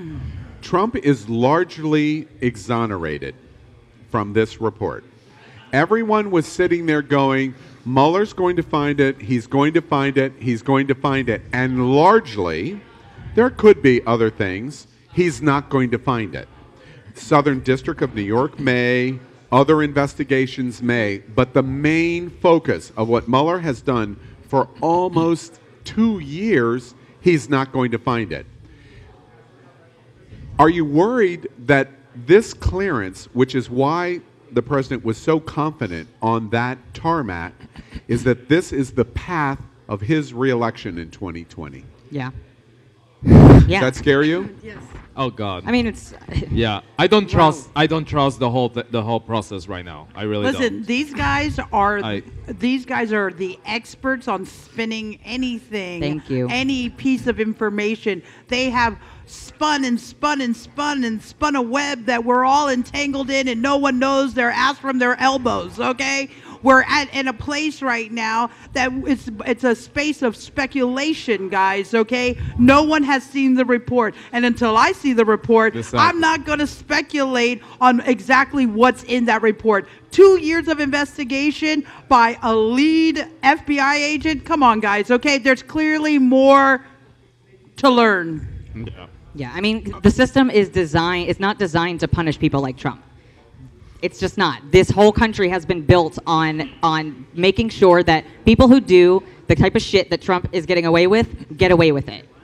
Trump is largely exonerated from this report. Everyone was sitting there going, Mueller's going to find it, he's going to find it, he's going to find it. And largely, there could be other things, he's not going to find it. Southern District of New York may, other investigations may, but the main focus of what Mueller has done for almost two years, he's not going to find it. Are you worried that this clearance, which is why the president was so confident on that tarmac, is that this is the path of his reelection in twenty twenty? yeah. Does Yeah. that scare you? Yes. Oh God. I mean, it's. Yeah, I don't trust. I don't trust the whole th- the whole process right now. I really Listen, don't. these guys are I- these guys are the experts on spinning anything. Thank you. Any piece of information. They have spun and spun and spun and spun a web that we're all entangled in, and no one knows their ass from their elbows. Okay, we're at in a place right now that it's it's a space of speculation, guys. Okay, no one has seen the report, and until I see the report, Listen. I'm not going to speculate on exactly what's in that report. Two years of investigation by a lead F B I agent. Come on, guys. Okay, there's clearly more to learn. Yeah. Yeah, I mean, the system is designed, it's not designed to punish people like Trump. It's just not. This whole country has been built on on making sure that people who do the type of shit that Trump is getting away with, get away with it.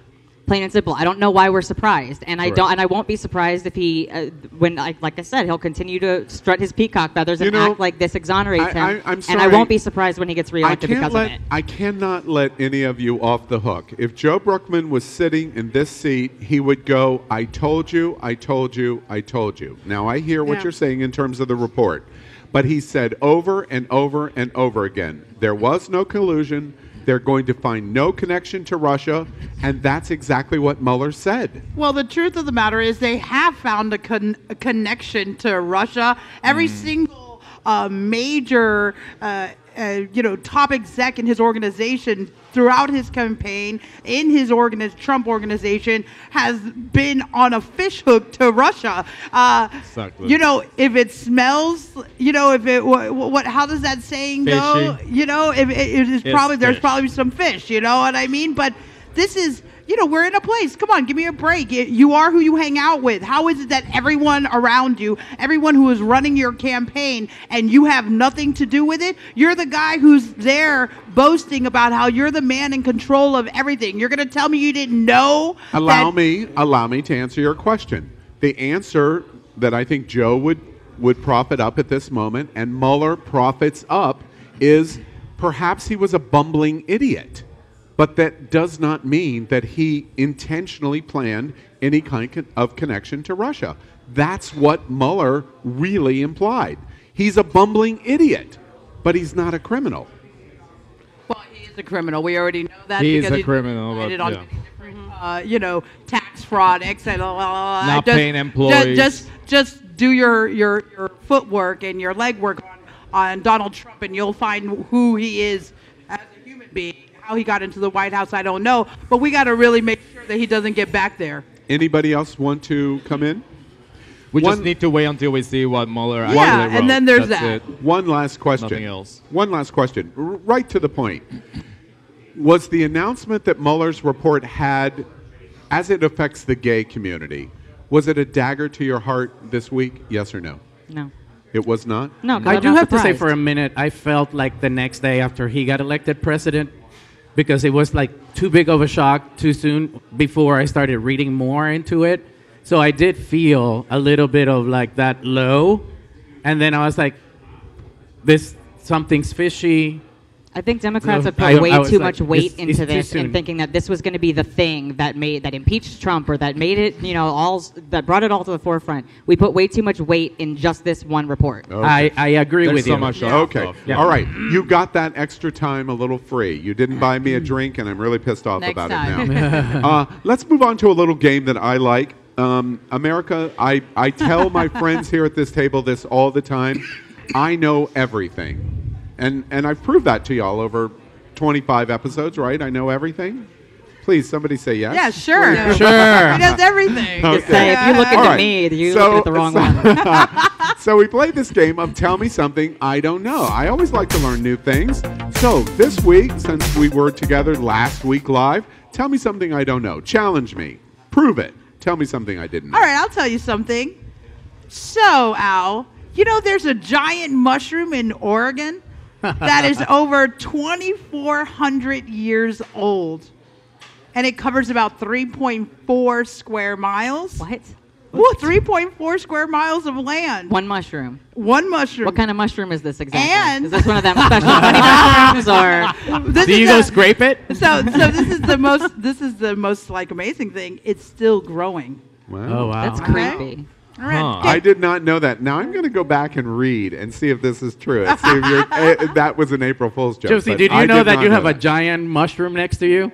Plain and simple. I don't know why we're surprised, and I Correct. don't, and I won't be surprised if he, uh, when like, like I said, he'll continue to strut his peacock feathers and You know, act like this exonerates I- him. I- I'm and I sorry. won't be surprised when he gets I reelected can't because let, of it. I cannot let any of you off the hook. If Joe Brookman was sitting in this seat, he would go, I told you, I told you, I told you. Now, I hear what Yeah. you're saying in terms of the report, but he said over and over and over again, there was no collusion, they're going to find no connection to Russia, and that's exactly what Mueller said. Well, the truth of the matter is they have found a, con- a connection to Russia. Every Hmm. single uh, major, uh, uh, you know, top exec in his organization throughout his campaign, in his organi- Trump organization, has been on a fish hook to Russia. Uh, Exactly. You know, if it smells, you know, if it what, what how does that saying go? Fishy. You know, if it, it is It's probably there's fish. probably some fish. You know what I mean? But this is. You know, we're in a place. Come on, give me a break. You- You are who you hang out with. How is it that everyone around you, everyone who is running your campaign, and you have nothing to do with it? You're the guy who's there boasting about how you're the man in control of everything. You're going to tell me you didn't know? Allow that- me, allow me to answer your question. The answer that I think Joe would, would profit up at this moment, and Mueller profits up, is perhaps he was a bumbling idiot. But that does not mean that he intentionally planned any kind of connection to Russia. That's what Mueller really implied. He's a bumbling idiot, but he's not a criminal. Well, he is a criminal. We already know that. He is because a he criminal, but, decided on yeah. many different, uh, you know, tax fraud, et cetera. Not just, paying employees. Just, just, just do your, your, your footwork and your legwork on, on Donald Trump, and you'll find who he is as a human being. How he got into the White House, I don't know. But we got to really make sure that he doesn't get back there. Anybody else want to come in? We One- just need to wait until we see what Mueller Yeah, actually wrote. and then there's That's that. it. One last question. Nothing else. One last question. R- right to the point. Was the announcement that Mueller's report had, as it affects the gay community, was it a dagger to your heart this week? Yes or no? No. It was not? No, 'cause I I'm do not have to say surprised. for a minute, I felt like the next day after he got elected president, because it was like too big of a shock too soon before I started reading more into it. So I did feel a little bit of like that low. And then I was like, this, something's fishy. I think Democrats So have put I- way I was too like, much weight it's- into it's too this soon. and thinking that this was going to be the thing that made that impeached Trump or that made it, you know, all s- that brought it all to the forefront. We put way too much weight in just this one report. I, I agree There's with so you. much Okay. stuff. Yeah. All right. You got that extra time a little free. You didn't buy me a drink, and I'm really pissed off Next about time. it now. uh, let's move on to a little game that I like. Um, America, I, I tell my friends here at this table this all the time. I know everything. And, and I've proved that to y'all over twenty-five episodes, right? I know everything. Please, somebody say yes. Yeah, sure. Sure. He does everything. Okay. Just say, if you look All into right. me, you So- look at the wrong so- one. So we played this game of Tell Me Something I Don't Know. I always like to learn new things. So this week, since we were together last week live, tell me something I don't know. Challenge me. Prove it. Tell me something I didn't know. All right, I'll tell you something. So, Al, you know there's a giant mushroom in Oregon that is over twenty-four hundred years old, and it covers about three point four square miles. What? Well, three point four square miles of land. One mushroom. One mushroom. What kind of mushroom is this exactly? And- is this one of them special honey mushrooms or? This Do is you go a- scrape it? So, so this is the most. This is the most like amazing thing. It's still growing. Wow. Oh, wow. That's Okay. creepy. All right. Huh. I did not know that. Now I'm going to go back and read and see if this is true. And see if you're, uh, that was an April Fool's joke. Josie, but did you I know did that not you know have a that. giant mushroom next to you?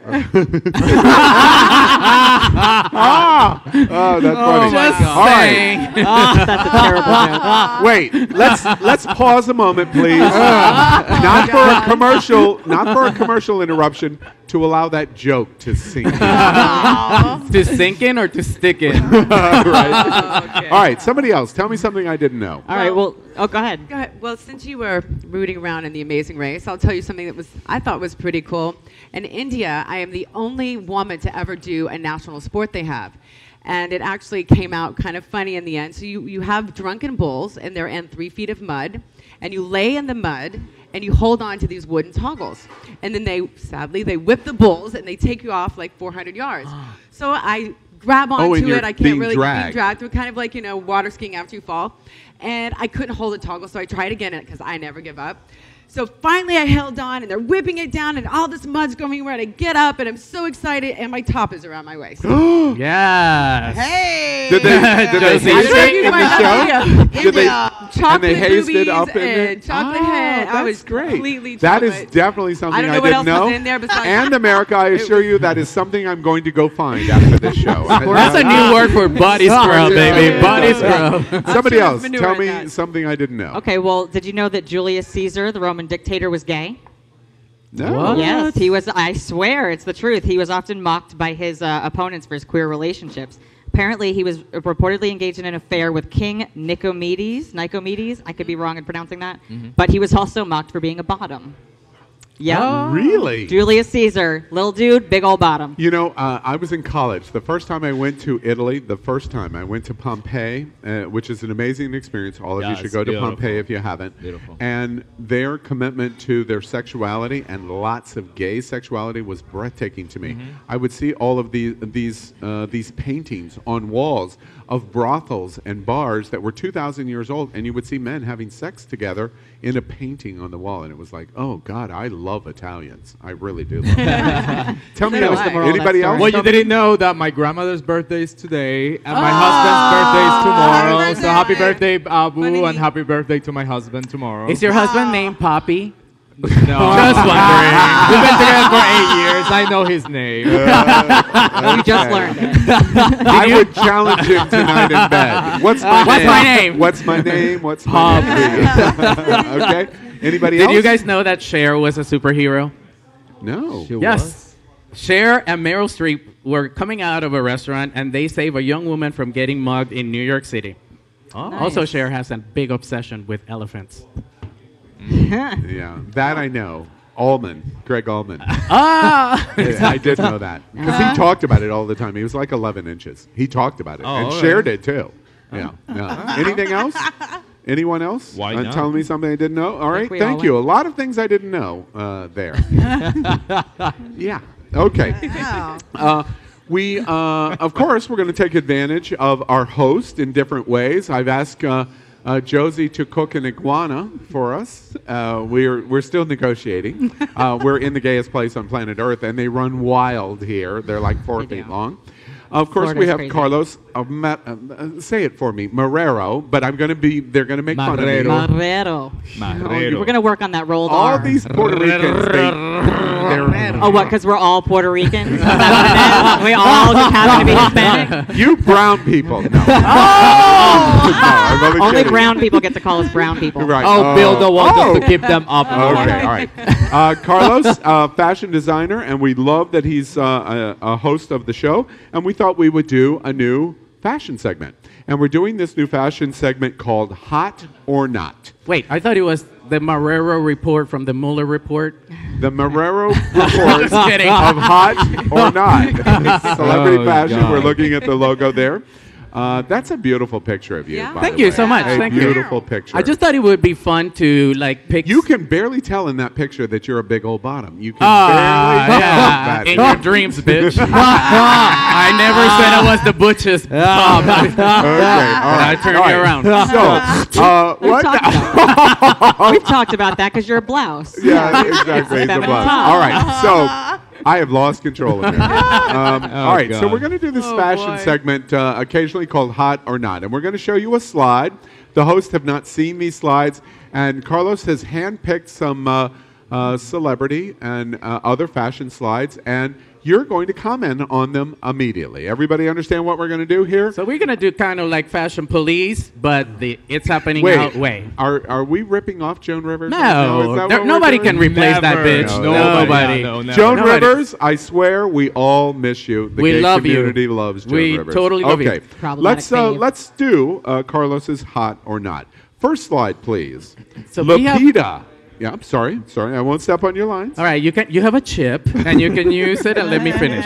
Ah! Oh, that's funny. Just All right. saying. Oh, that's a terrible joke. Wait, let's let's pause a moment, please. Not for a commercial, not for a commercial interruption, to allow that joke to sink in. To sink in or to stick in? Right. All right, somebody else. Tell me something I didn't know. All right. Well. Oh, go ahead. Go ahead. Well, since you were rooting around in the Amazing Race, I'll tell you something that was I thought was pretty cool. In India, I am the only woman to ever do a national sport they have. And it actually came out kind of funny in the end. So you, you have drunken bulls, and they're in three feet of mud, and you lay in the mud, and you hold on to these wooden toggles. And then they, sadly, they whip the bulls, and they take you off like four hundred yards. So I grab Oh, and onto you're it. I can't being really dragged. be dragged. We're kind of like, you know, water skiing after you fall. And I couldn't hold the toggle, so I tried again because I never give up. So finally I held on, and they're whipping it down, and all this mud's going where I get up, and I'm so excited, and my top is around my waist. Yes. Hey! Did they, did they Josie. haze it in the show? Did they, Chocolate and they hazed it boobies up in and it? chocolate Oh, head. I that's was great. completely That is chocolate. definitely something I don't know I what didn't else was know. in there besides- And America, I assure you, that is something I'm going to go find after this show. That's a new word for body scrub, baby. Body scrub. Somebody sure else, there's tell manure in me that. something I didn't know. Okay, well, did you know that Julius Caesar, the Roman dictator, was gay? No. What? Yes, he was. I swear, it's the truth. He was often mocked by his uh, opponents for his queer relationships. Apparently, he was reportedly engaged in an affair with King Nicomedes. Nicomedes, I could be wrong in pronouncing that, Mm-hmm. but he was also mocked for being a bottom. Yep. Oh. Really? Julius Caesar, little dude, big old bottom. You know, uh, I was in college. The first time I went to Italy, the first time I went to Pompeii, uh, which is an amazing experience. All of Yeah, you should it's go to beautiful. Pompeii if you haven't. Beautiful. And their commitment to their sexuality and lots of gay sexuality was breathtaking to me. Mhm. I would see all of these these uh, these paintings on walls of brothels and bars that were two thousand years old, and you would see men having sex together in a painting on the wall, and it was like, oh God, I love Italians. I really do love them. Tell me, That else, was the moral of that anybody story. else? Well, you Tell me- didn't know that my grandmother's birthday is today, and my Oh, husband's birthday is tomorrow. happy So happy birthday, Abu, and happy birthday to my husband tomorrow. Is your husband named Poppy? No. Just wondering. We've been together for eight years. I know his name. You just learned it. I would challenge him tonight in bed. What's my What's name? my name? What's my name? What's my name? Okay. Anybody Did else? you guys know that Cher was a superhero? No. Yes. Cher and Meryl Streep were coming out of a restaurant, and they save a young woman from getting mugged in New York City. Oh. Also, Cher has a big obsession with elephants. Yeah, that I know. Allman, Greg Allman. Ah! I, I did know that because Uh-huh. he talked about it all the time. He was like eleven inches. He talked about it Oh, and all shared right. it too. Yeah. yeah. Anything else? Anyone else? Why Uh, not? telling me something I didn't know. All right, we thank all you. A lot of things I didn't know uh, there. Yeah. Okay. Uh, we, uh, of course, we're going to take advantage of our host in different ways. I've asked uh, uh, Josie to cook an iguana for us. Uh, we're we're still negotiating. Uh, we're in the gayest place on planet Earth, and they run wild here. They're like four They feet do. long. Of course, we Florida's have crazy. Carlos. Uh, Ma- uh, say it for me, Marrero. But I'm going to be. They're going to make fun of me. Marrero. Marrero. Marrero. We're going to work on that rolled All R. these Puerto Ricans. They, they're- Oh, what? Because we're all Puerto Ricans? Is that what it is? We all just happen to be Hispanic? You brown people. No. Oh! No, I'm only Only kidding. brown people get to call us brown people. Right. Oh, Bill the one Oh. just to keep them up. in the morning. Okay, all right. Uh, Carlos, uh, fashion designer, and we love that he's uh, a, a host of the show. And we thought we would do a new fashion segment. And we're doing this new fashion segment called Hot or Not. Wait, I thought it was the Marrero report from the Mueller report. The Marrero report Just kidding. of Hot or Not. Celebrity Oh, fashion. God. We're looking at the logo there. Uh, that's a beautiful picture of you. Yeah. by Thank the you way. so much. A Thank you. beautiful picture. I just thought it would be fun to like pick. You can barely tell in that picture that you're a big old bottom. You can Ah, barely tell yeah. that. In your dreams, bitch. I never said I was the butchest. Bob. Okay, all right. I turned all you right. around. So, uh, We've what? talked about, we've talked about that because you're a blouse. Yeah, exactly. It's a feminine blouse. top. All right. So, I have lost control of it. Um, all right. So God. we're going to do this Oh, fashion boy. segment, uh, occasionally called Hot or Not, and we're going to show you a slide. The hosts have not seen these slides, and Carlos has handpicked some uh, uh, celebrity and uh, other fashion slides, and you're going to comment on them immediately. Everybody understand what we're going to do here? So we're gonna do kind of like fashion police, but the it's happening Wait, out way. Are are we ripping off Joan Rivers? right No, now? Is that there- what we're nobody doing? can replace that Never. bitch. No, Nobody. no, never. Joan Nobody. Rivers, I swear we all miss you. The We gay love you. community loves Joan We Rivers. totally love you. okay. Problematic Let's uh, fave. let's do uh, Carlos's Hot or Not. First slide, please. So we have- Lupita. Yeah, I'm sorry. Sorry, I won't step on your lines. All right, you can you have a chip and you can use it and let me finish.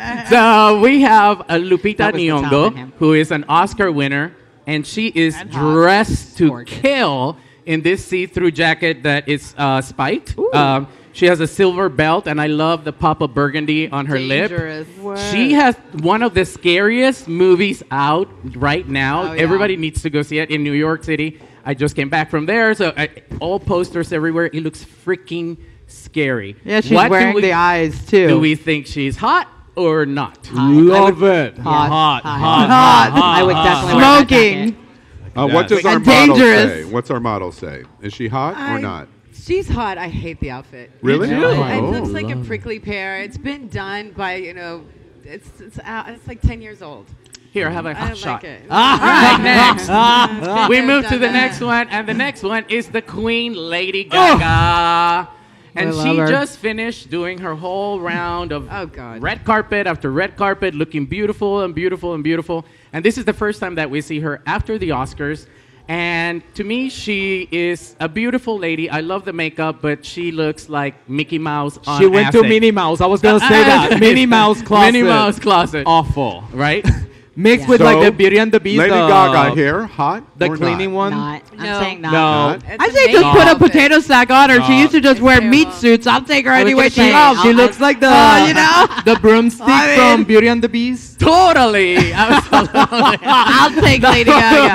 So we have a Lupita That was the top in Nyong'o, him. who is an Oscar winner, and she is And hot. dressed to Gorgeous. kill in this see-through jacket that is uh, spiked. Um, she has a silver belt, and I love the pop of burgundy on her Dangerous. lip. What? She has one of the scariest movies out right now. Oh, yeah. Everybody needs to go see it in New York City. I just came back from there, so I, all posters everywhere. It looks freaking scary. Yeah, she's What do wearing we- the eyes, too. Do we think she's hot or not? Love it. Hot. Hot. Hot. Hot. I would definitely wear that Smoking. Uh, what does our And model dangerous. say? What's our model say? Is she hot or I- not? She's hot. I hate the outfit. Really? It Oh. looks like a prickly pear. It's been done by, you know, it's it's out, it's like ten years old. Here, have a I hot don't shot. like it. All right, next. Ah. we move to Done the that. next one, and the next one is the Queen Lady Gaga. And I love she her. just finished doing her whole round of Oh, God. red carpet after red carpet, looking beautiful and beautiful and beautiful. And this is the first time that we see her after the Oscars. And to me, she is a beautiful lady. I love the makeup, but she looks like Mickey Mouse on She went to acid. Minnie Mouse. I was gonna say that. Minnie Mouse closet. Minnie Mouse closet. Awful. Right? Mixed Yeah. with like So, the Beauty and the Beast. Lady uh, Gaga here, hot The or cleaning not? one. Not. I'm No. saying not. No. It's I a say just makeup put a outfit. potato sack on her. She No. used to just It's wear terrible. meat suits. I'll take her I was any way gonna she say, loves. She I'll- looks like the Uh, you know? the broomstick I mean- from Beauty and the Beast. Totally. Absolutely. I'll take Lady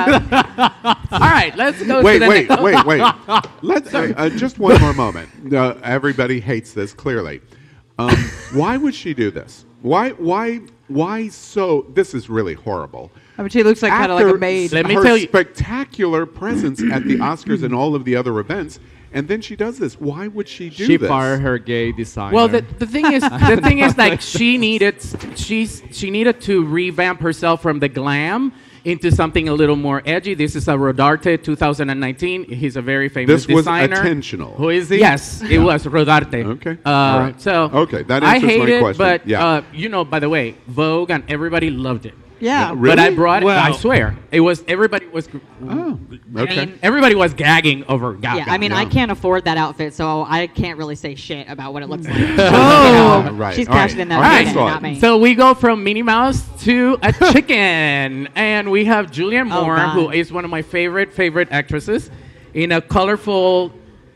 Gaga. All right, let's go Wait, to the wait, next. wait, wait. Let's uh, uh, just one more moment. Uh, everybody hates this clearly. Um, why would she do this? Why? Why? Why so? This is really horrible. I mean, she looks like kind of like a After maid. Let me her tell you- spectacular presence at the Oscars and all of the other events, and then she does this. Why would she do She this? fired her gay designer. Well, the, the thing is, the thing is, like she needed, she's she needed to revamp herself from the glam into something a little more edgy. This is a Rodarte two thousand nineteen. He's a very famous This was designer. intentional. Who is he? Yes, it was Rodarte. Okay. Uh, All right. So Okay, that I answers hate my it, question. but Yeah. uh, you know, by the way, Vogue and everybody loved it. Yeah. Really? But I brought it. Well- I swear, it was everybody was. Oh, okay. mean- Everybody was gagging over Gaga. Yeah, I mean, I Yeah. can't afford that outfit, so I can't really say shit about what it looks like. Oh, You know, right. She's All right. cashing in that All money, right. not Excellent. me. So we go from Minnie Mouse to a chicken, and we have Julianne Oh, Moore, God. who is one of my favorite favorite actresses, in a colorful,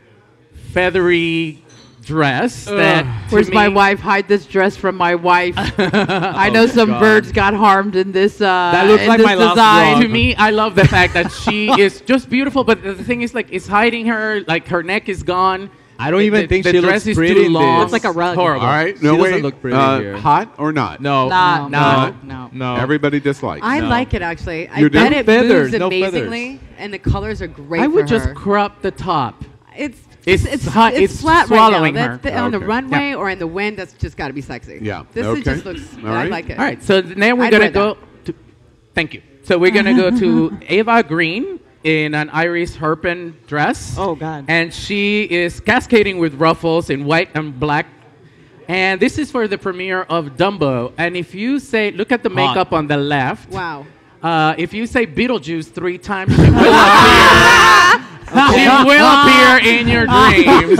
feathery dress. That to Where's my me- wife? Hide this dress from my wife. I know some God. birds got harmed in this. Uh, That looks in like this my last design. vlog. To me, I love the fact that she is just beautiful, but the thing is, like, it's hiding her. Like, her neck is gone. I don't even the, think the she dress looks is pretty too in long. this. Looks like a rug. Horrible. All right. She No, doesn't wait. look pretty uh, here. Hot or not? No. Nah. no, no. No. Everybody dislikes. I No. like it actually. I You do? bet it Feathers, moves no amazingly, and the colors are great. I would for just her. crop the top. It's It's it's hot- it's, it's flat swallowing right now. her. That's the, on the Okay. runway or in the wind. That's just got to be sexy. Yeah. This Okay. is just looks. All I right. like it. All right, so now we're I'd gonna wear go. To, thank you. So we're gonna go to Ava Green in an Iris Herpen dress. Oh, God. And she is cascading with ruffles in white and black. And this is for the premiere of Dumbo. And if you say, look at the Hot. makeup on the left. Wow. Uh, if you say Beetlejuice three times, she will appear. She will appear in your dreams.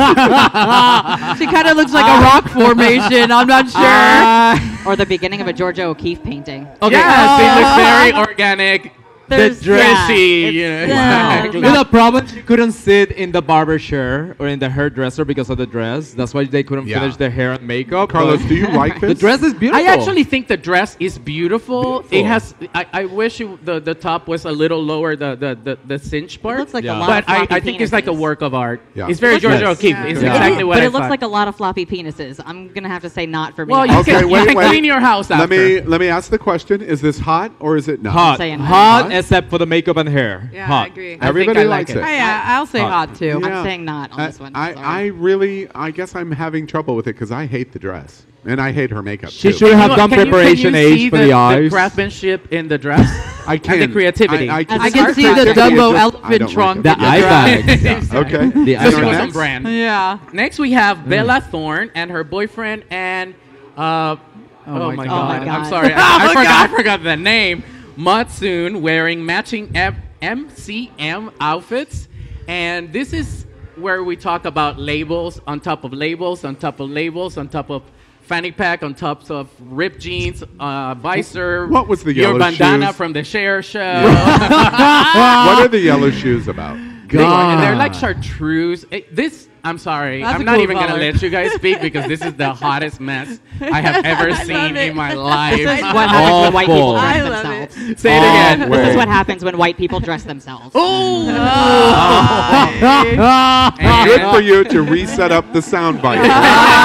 She kind of looks like a rock formation. I'm not sure. Or the beginning of a Georgia O'Keeffe painting. Okay, yes, it looks very organic. The There's- dressy, yeah, you know. it's- yeah. exactly. With the problem, she couldn't sit in the barber chair or in the hairdresser because of the dress. That's why they couldn't Yeah. finish their hair and makeup. Carlos, but do you like The this? dress is beautiful. I actually think the dress is beautiful. Beautiful. It has. I, I wish it, the the top was a little lower, the the the, the cinch part. It looks like Yeah. a lot but of I, floppy I think it's like a penises. work of art. Yeah. It's very It looks Georgia like- O'Keeffe. yeah. It's Yeah. exactly what But I it looks thought. like a lot of floppy penises. I'm gonna have to say not for me. Well, you Okay, can, you wait, can wait. clean your house after. Let me let me ask the question: is this hot or is it not? hot, saying hot, hot. except for the makeup and hair. Yeah, hot. I agree. I Everybody think I like likes it. it. Oh, yeah, I'll say Hot. hot too. I'm Yeah. saying not on I, this one. I, Sorry. I really, I guess I'm having trouble with it because I hate the dress and I hate her makeup. She too. should have Can done you- can you- preparation can you see age for the, the the eyes. craftsmanship in the dress. I and can the creativity. I, I, I I It's can art see the crafting. Dumbo It's just- I elephant don't trunk. like The it. eye Yeah. bags. Yeah. Okay. The So eye she was on bags. brand. Yeah. Next, we have Bella Thorne and her boyfriend and. Uh, oh, my my God. god. Oh my I'm God. sorry. I, Oh I my forgot. God. I forgot the name. Matsoon wearing matching F- M C M outfits, and this is where we talk about labels on top of labels on top of labels on top of fanny pack on top of ripped jeans, uh, visor. What was the your yellow bandana shoes? from the Cher show? What are the yellow shoes about? And they're like chartreuse. It, this, I'm sorry. That's I'm a not cool even going to color. let you guys speak because this is the hottest mess I have ever seen in my life. This is what happens when white people dress themselves. Say it again. This is what happens when white people dress themselves. Oh! Good for you to reset up the sound bite. Good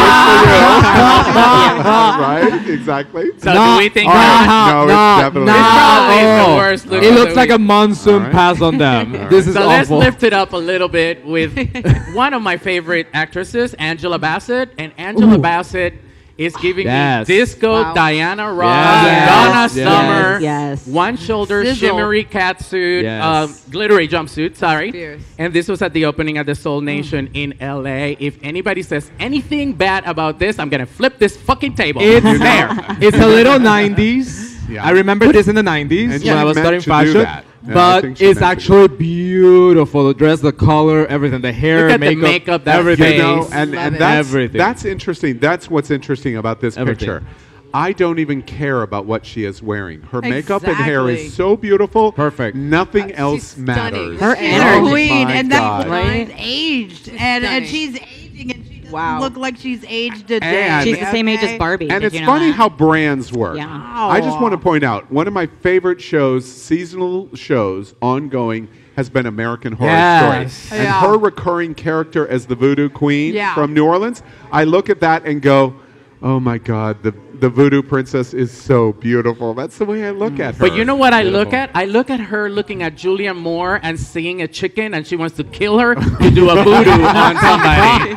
for you. Right? Exactly. So do we think All right. that- No, No, it's definitely no. It's probably the worst look It of looks the like a week. monsoon pass on them. This is so let's awful. lift it up a little bit with one of my favorite actresses, Angela Bassett. And Angela Ooh. Bassett is giving Yes. me disco Wow. Diana Ross, Yes. Donna Yes. Summer, Yes. one shoulder Sizzle. shimmery catsuit, Yes. uh, glittery jumpsuit, sorry. Fierce. And this was at the opening at the Soul Nation in L A. If anybody says anything bad about this, I'm going to flip this fucking table. It's there. It's a little nineties. Yeah. I remember this in the nineties And when she I was meant studying to do fashion. that. Yeah, I But think she it's meant to do actually beautiful. The dress, the color, everything. The hair, Look at the makeup, makeup, that everything. You know, face. and, Love and it. that's, Everything. that's interesting. That's what's interesting about this Everything. picture. I don't even care about what she is wearing. Her makeup and hair Exactly. is so beautiful. Perfect. Nothing Uh, else she's matters. stunning. Her And energy. a queen, My and God. that Right? woman's aged, and, and stunning. she's aging, and she doesn't Wow. look like she's aged a day. And- She's the same age as okay? Barbie. And Did it's you know funny that? how brands work. Yeah. I just want to point out one of my favorite shows, seasonal shows, ongoing, has been American Horror Yes. Story. And Yeah. her recurring character as the Voodoo Queen Yeah. from New Orleans, I look at that and go, oh my God, the, the Voodoo Princess is so beautiful. That's the way I look at her. But you know what I look Beautiful. at? I look at her looking at Julia Moore and seeing a chicken, and she wants to kill her to do a voodoo on somebody.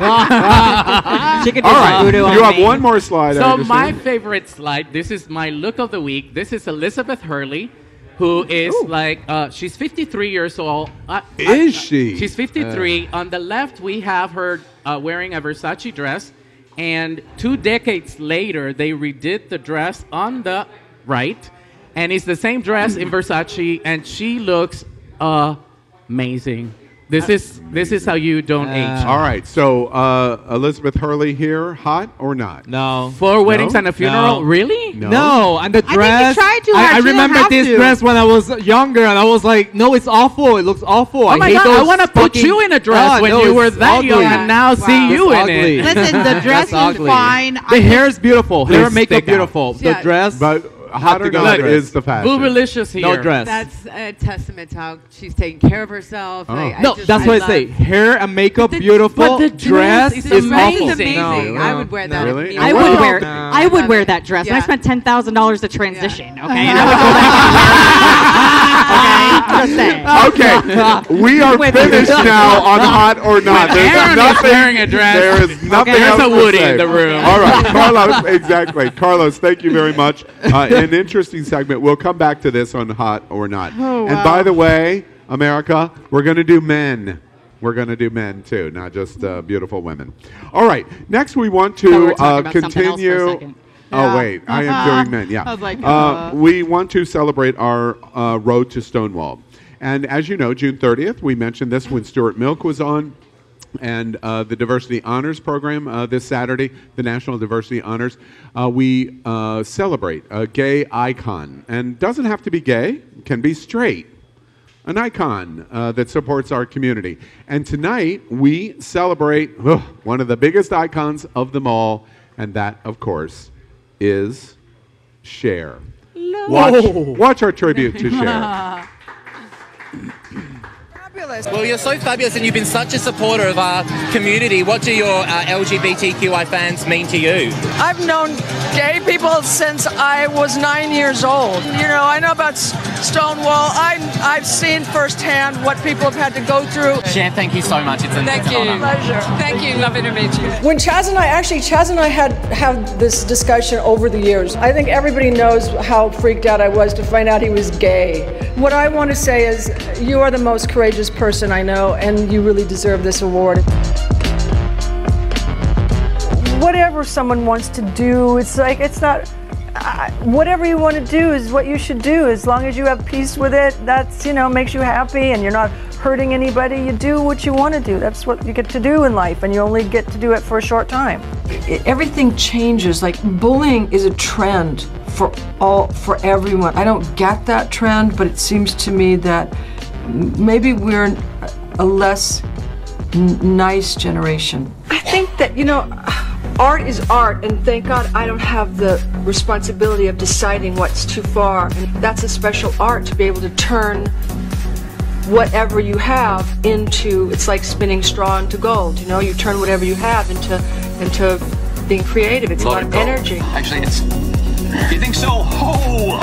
She could do All some right, voodoo on you have me. one more slide. I So understand. my favorite slide. This is my look of the week. This is Elizabeth Hurley, who is like uh, she's fifty-three years old. Uh, Is uh, she? She's fifty-three. On the left, we have her uh, wearing a Versace dress, and two decades later, they redid the dress on the right, and it's the same dress in Versace, and she looks amazing. This is this is how you don't age. All right, so uh, Elizabeth Hurley here, hot or not? No. Four weddings No? and a funeral, No. really? No. No, and the you dress. tried too I, hard. I She didn't remember have this to. dress when I was younger, and I was like, "No, it's awful. It looks awful." Oh I my hate God, I those want to put fucking- you in a dress Ah, when no, you were it's that ugly. young, and now Wow. see you It's in ugly. it. Listen, the dress That's is ugly. fine. The hair is beautiful. Hair Please makeup stick out. beautiful. The Yeah. dress. But hot or to go not dress. is the fashion. Boobylicious here. No dress. That's a testament to how she's taking care of herself. Oh. Like, I no, just- that's what I love- say. Hair and makeup The- beautiful. but the dress dress is is awful. amazing. amazing. No, I no. would wear that. Really? I Well, would wear. no. I would love wear it. that dress. And I Yeah. spent ten thousand dollars to transition. Okay, and I would go back. Okay, just saying. Okay, we are With- finished now on hot or not. When There's Aaron is nothing. wearing a dress, There is nothing there's else a to Woody say. in the room. All right, Carlos. Exactly, Carlos. Thank you very much. Uh, an interesting segment. We'll come back to this on hot or not. Oh, and wow. by the way, America, we're going to do men. We're going to do men too, not just uh, beautiful women. All right. Next, we want Thought we to were talking uh, about something else for a continue. second. Oh Yeah. wait, I am doing men. Yeah. I was like, uh, uh. we want to celebrate our uh, road to Stonewall, and as you know, June thirtieth, we mentioned this when Stuart Milk was on, and uh, the Diversity Honors Program uh, this Saturday, the National Diversity Honors. Uh, we uh, celebrate a gay icon, and doesn't have to be gay; can be straight. An icon uh, that supports our community. And tonight, we celebrate ugh, one of the biggest icons of them all, and that, of course, is Cher. Watch, watch our tribute to Cher. Well, you're so fabulous and you've been such a supporter of our community. What do your uh, L G B T Q I fans mean to you? I've known gay people since I was nine years old. You know, I know about S- Stonewall. I, I've seen firsthand what people have had to go through. Cher, thank you so much. It's an, Thank it's an you. honor. Pleasure. Thank you. Lovely to meet you. When Chaz and I, actually, Chaz and I had have this discussion over the years. I think everybody knows how freaked out I was to find out he was gay. What I want to say is, you are the most courageous person I know, and you really deserve this award. Whatever someone wants to do, it's like, it's not, uh, whatever you want to do is what you should do. As long as you have peace with it, that's, you know, makes you happy and you're not hurting anybody, you do what you want to do. That's what you get to do in life, and you only get to do it for a short time. It, everything changes. Like, bullying is a trend for all, for everyone. I don't get that trend, but it seems to me that maybe we're a less n- nice generation. I think that, you know, art is art, and thank God I don't have the responsibility of deciding what's too far. And that's a special art, to be able to turn whatever you have into, it's like spinning straw into gold, you know, you turn whatever you have into into being creative. It's a lot of energy. Actually, it's, you think so? Ho!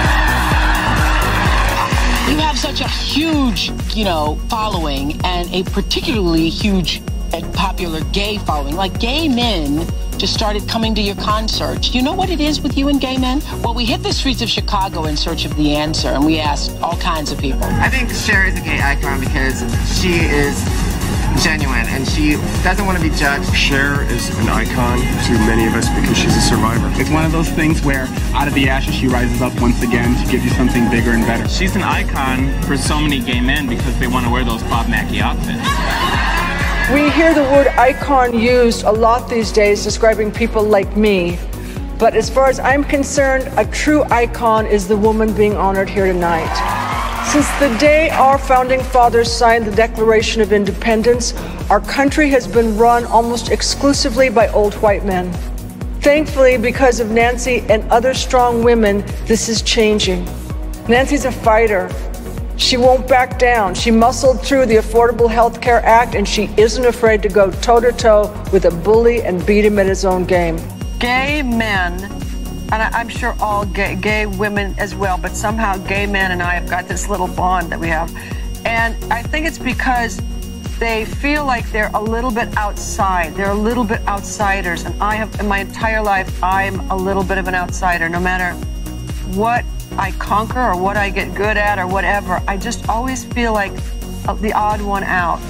You have such a huge, you know, following, and a particularly huge and popular gay following. Like, gay men just started coming to your concerts. You know what it is with you and gay men? Well, we hit the streets of Chicago in search of the answer, and we asked all kinds of people. I think Cher is a gay icon because she is genuine and she doesn't want to be judged. Cher is an icon to many of us because she's a survivor. It's one of those things where out of the ashes she rises up once again to give you something bigger and better. She's an icon for so many gay men because they want to wear those Bob Mackie outfits. We hear the word icon used a lot these days describing people like me. But as far as I'm concerned, a true icon is the woman being honored here tonight. Since the day our founding fathers signed the Declaration of Independence, our country has been run almost exclusively by old white men. Thankfully, because of Nancy and other strong women, this is changing. Nancy's a fighter. She won't back down. She muscled through the Affordable Health Care Act, and she isn't afraid to go toe-to-toe with a bully and beat him at his own game. Gay men, and I, I'm sure all gay, gay women as well, but somehow gay men and I have got this little bond that we have. And I think it's because they feel like they're a little bit outside. They're a little bit outsiders. And I have, in my entire life, I'm a little bit of an outsider. No matter what I conquer or what I get good at or whatever, I just always feel like the odd one out.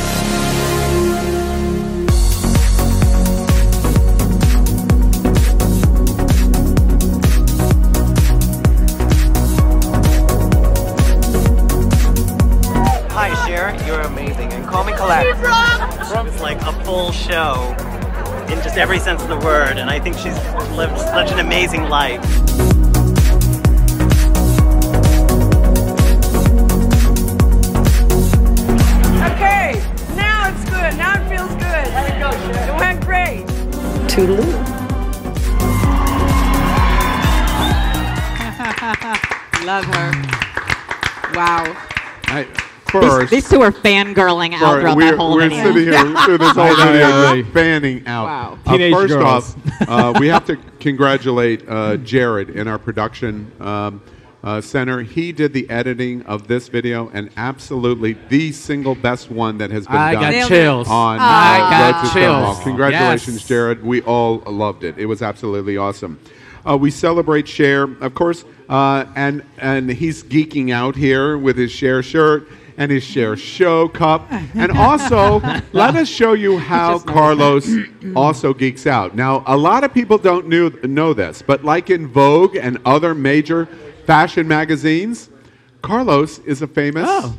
Hi, Cher, you're amazing. And call me collect. It's like a full show in just every sense of the word, and I think she's lived such an amazing life. Okay, now it's good. Now it feels good. Let it go, Cher. It went great. Toodaloo. Love her. Wow. I, These, first, these two are fangirling out Sorry, throughout we're, that whole we're video. sitting here through this whole video, fanning out. Wow. Uh, Teenage first girls. off, uh, we have to congratulate uh, Jared in our production um, uh, center. He did the editing of this video, and absolutely the single best one that has been I done got chills. on I uh, got Road to Stonewall. chills. Congratulations, Yes. Jared. We all loved it. It was absolutely awesome. Uh, we celebrate Cher, of course, uh, and and he's geeking out here with his Cher shirt and his Cher show cup. And also, let us show you how Carlos also geeks out. Now, a lot of people don't knew, know this, but like in Vogue and other major fashion magazines, Carlos is a famous Oh.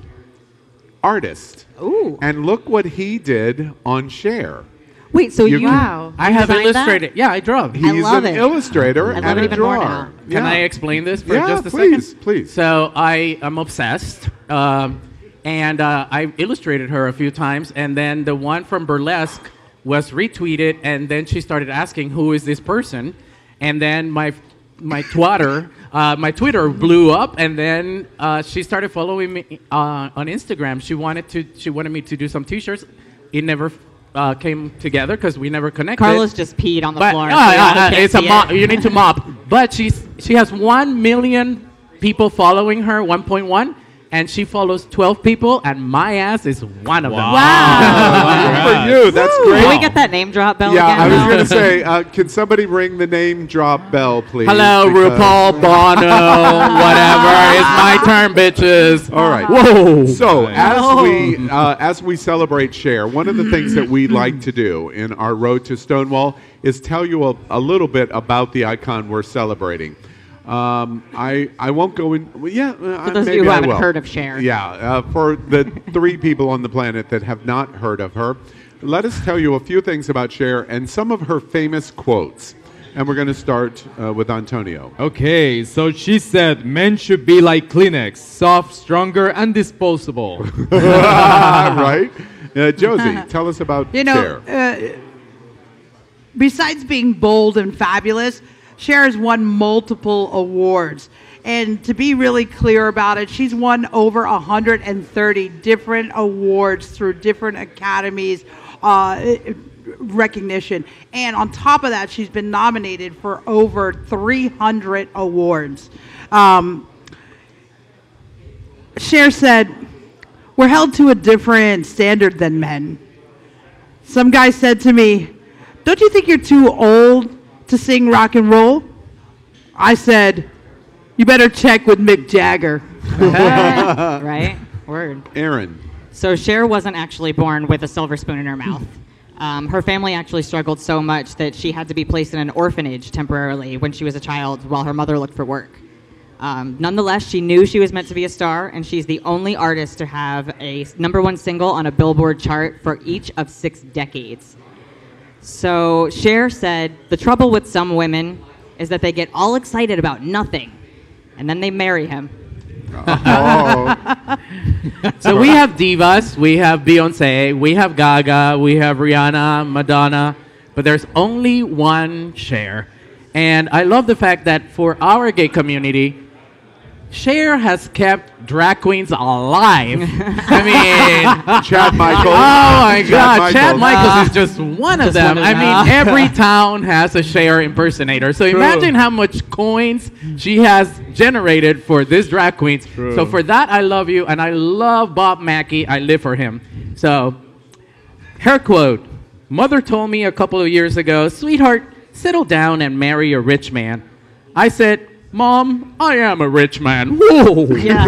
artist. Ooh. And look what he did on Cher. Wait, so You- you, Wow. I have designed that? illustrated. Yeah, I draw. He's an illustrator I love and it a even more drawer. now. Can Yeah. I explain this for Yeah, just a please, second? please. So I am obsessed, um, and uh, I illustrated her a few times, and then the one from Burlesque was retweeted, and then she started asking, "Who is this person?" And then my my Twitter, uh, my Twitter blew up, and then uh, she started following me uh, on Instagram. She wanted to she wanted me to do some T-shirts. It never uh, came together because we never connected. Carlos just peed on the But, floor. uh, so y'all uh, can't it's a see mop. it. You need to mop. But she's she has one million people following her, one point one, and she follows twelve people, and my ass is one of them. Wow. Good for you. That's great. Can we get that name drop bell Yeah, again? I was now? going to say, uh, can somebody ring the name drop bell, please? Hello, Because- RuPaul, Bono, whatever. It's my turn, bitches. All right. Whoa. So as Oh. we uh, as we celebrate Cher, one of the things that we like to do in our Road to Stonewall is tell you a, a little bit about the icon we're celebrating. Um, I I won't go in. Well, yeah, uh, For those of maybe you who I haven't will. heard of Cher. Yeah, uh, for the three people on the planet that have not heard of her, let us tell you a few things about Cher and some of her famous quotes. And we're going to start uh, with Antonio. Okay, so she said men should be like Kleenex, soft, stronger, and disposable. Right? Uh, Josie, tell us about You know, Cher. uh, besides being bold and fabulous, Cher has won multiple awards. And to be really clear about it, she's won over one hundred thirty different awards through different academies, uh, recognition. And on top of that, she's been nominated for over three hundred awards. Um, Cher said, "We're held to a different standard than men." Some guy said to me, "Don't you think you're too old to sing rock and roll?" I said, "You better check with Mick Jagger." Right? Word. Aaron. So Cher wasn't actually born with a silver spoon in her mouth. Um, her family actually struggled so much that she had to be placed in an orphanage temporarily when she was a child while her mother looked for work. Um, nonetheless, she knew she was meant to be a star, and she's the only artist to have a number one single on a Billboard chart for each of six decades. So Cher said, "The trouble with some women is that they get all excited about nothing, and then they marry him." Oh. So we have divas, we have Beyonce, we have Gaga, we have Rihanna, Madonna, but there's only one Cher. And I love the fact that for our gay community, Cher has kept drag queens alive. I mean, Chad Michaels. Oh my Chad God, Michaels. Chad Michaels is just one of Just them. one of I them. mean, every town has a Cher impersonator. So True. imagine how much coins she has generated for this drag queens. True. So for that, I love you, and I love Bob Mackie. I live for him. So her quote: "Mother told me a couple of years ago, 'Sweetheart, settle down and marry a rich man.' I said, 'Mom, I am a rich man.'" Whoa.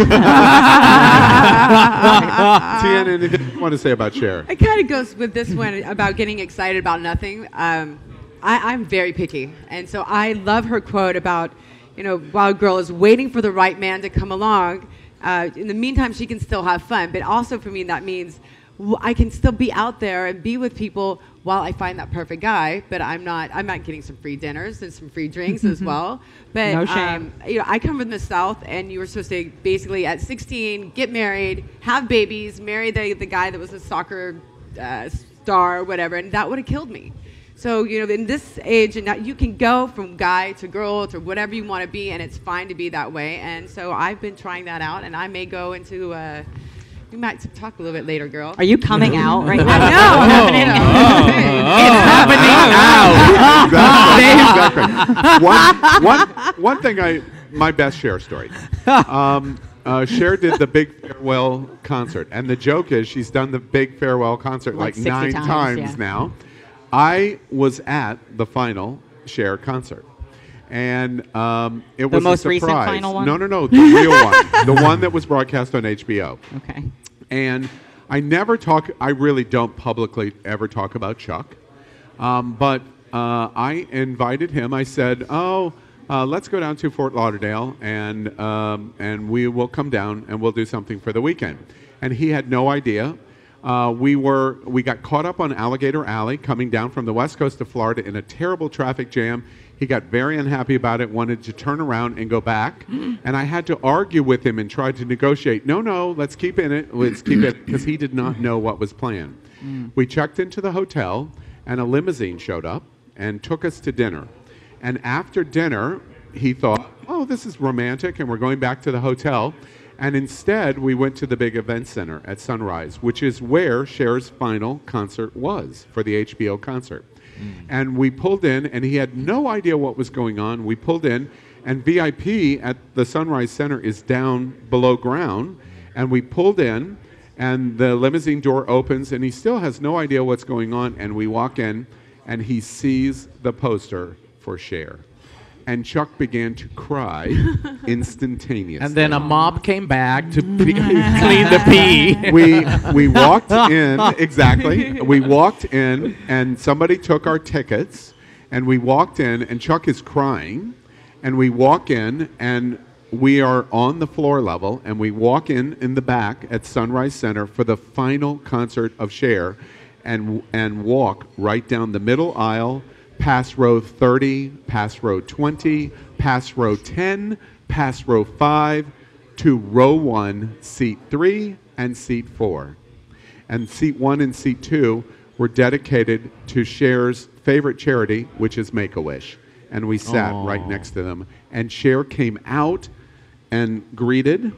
Tian, anything you want to say about Cher? It kind of goes with this one about getting excited about nothing. Um, I, I'm very picky, and so I love her quote about, you know, while a girl is waiting for the right man to come along, uh, in the meantime she can still have fun. But also for me that means w- I can still be out there and be with people while I find that perfect guy. But I'm not. I'm not getting some free dinners and some free drinks as well. But No shame. Um, you know, I come from the South, and you were supposed to basically at sixteen get married, have babies, marry the the guy that was a soccer uh, star or whatever, and that would have killed me. So, you know, in this age, and now you can go from guy to girl to whatever you want to be, and it's fine to be that way. And so I've been trying that out, and I may go into, uh, we might talk a little bit later, girl. Are you coming out right now? I know. It's happening now. Exactly. One, one, one thing I, my best Cher story. Um, uh, Cher did the big farewell concert, and the joke is she's done the big farewell concert like, Like nine sixty times, times, yeah. now. I was at the final Cher concert. And um, it The was most a recent surprise. final one? No, no, no, the real one. The one that was broadcast on H B O. Okay. And I never talk, I really don't publicly ever talk about Chuck. Um, but uh, I invited him. I said, oh, uh, let's go down to Fort Lauderdale and, um, and we will come down and we'll do something for the weekend. And he had no idea. Uh, we were we got caught up on Alligator Alley coming down from the west coast of Florida in a terrible traffic jam. He got very unhappy about it, wanted to turn around and go back. And I had to argue with him and try to negotiate. No, no, let's keep in it. Let's keep it, because he did not know what was planned. Mm. We checked into the hotel, and a limousine showed up and took us to dinner. And after dinner, he thought, oh, this is romantic, and we're going back to the hotel. And instead, we went to the big event center at Sunrise, which is where Cher's final concert was for the H B O concert. Mm. And we pulled in, and he had no idea what was going on. We pulled in, and V I P at the Sunrise Center is down below ground. And we pulled in, and the limousine door opens, and he still has no idea what's going on. And we walk in, and he sees the poster for Cher. And Chuck began to cry instantaneously. And then a mob came back to p- clean the pee. We we walked in, exactly. We walked in, and somebody took our tickets, and we walked in, and Chuck is crying, and we walk in, and we are on the floor level, and we walk in in the back at Sunrise Center for the final concert of Cher, and and walk right down the middle aisle, pass row thirty, pass row twenty, pass row ten, pass row five, to row one, seat three, and seat four. And seat one and seat two were dedicated to Cher's favorite charity, which is Make-A-Wish. And we sat Aww. right next to them. And Cher came out and greeted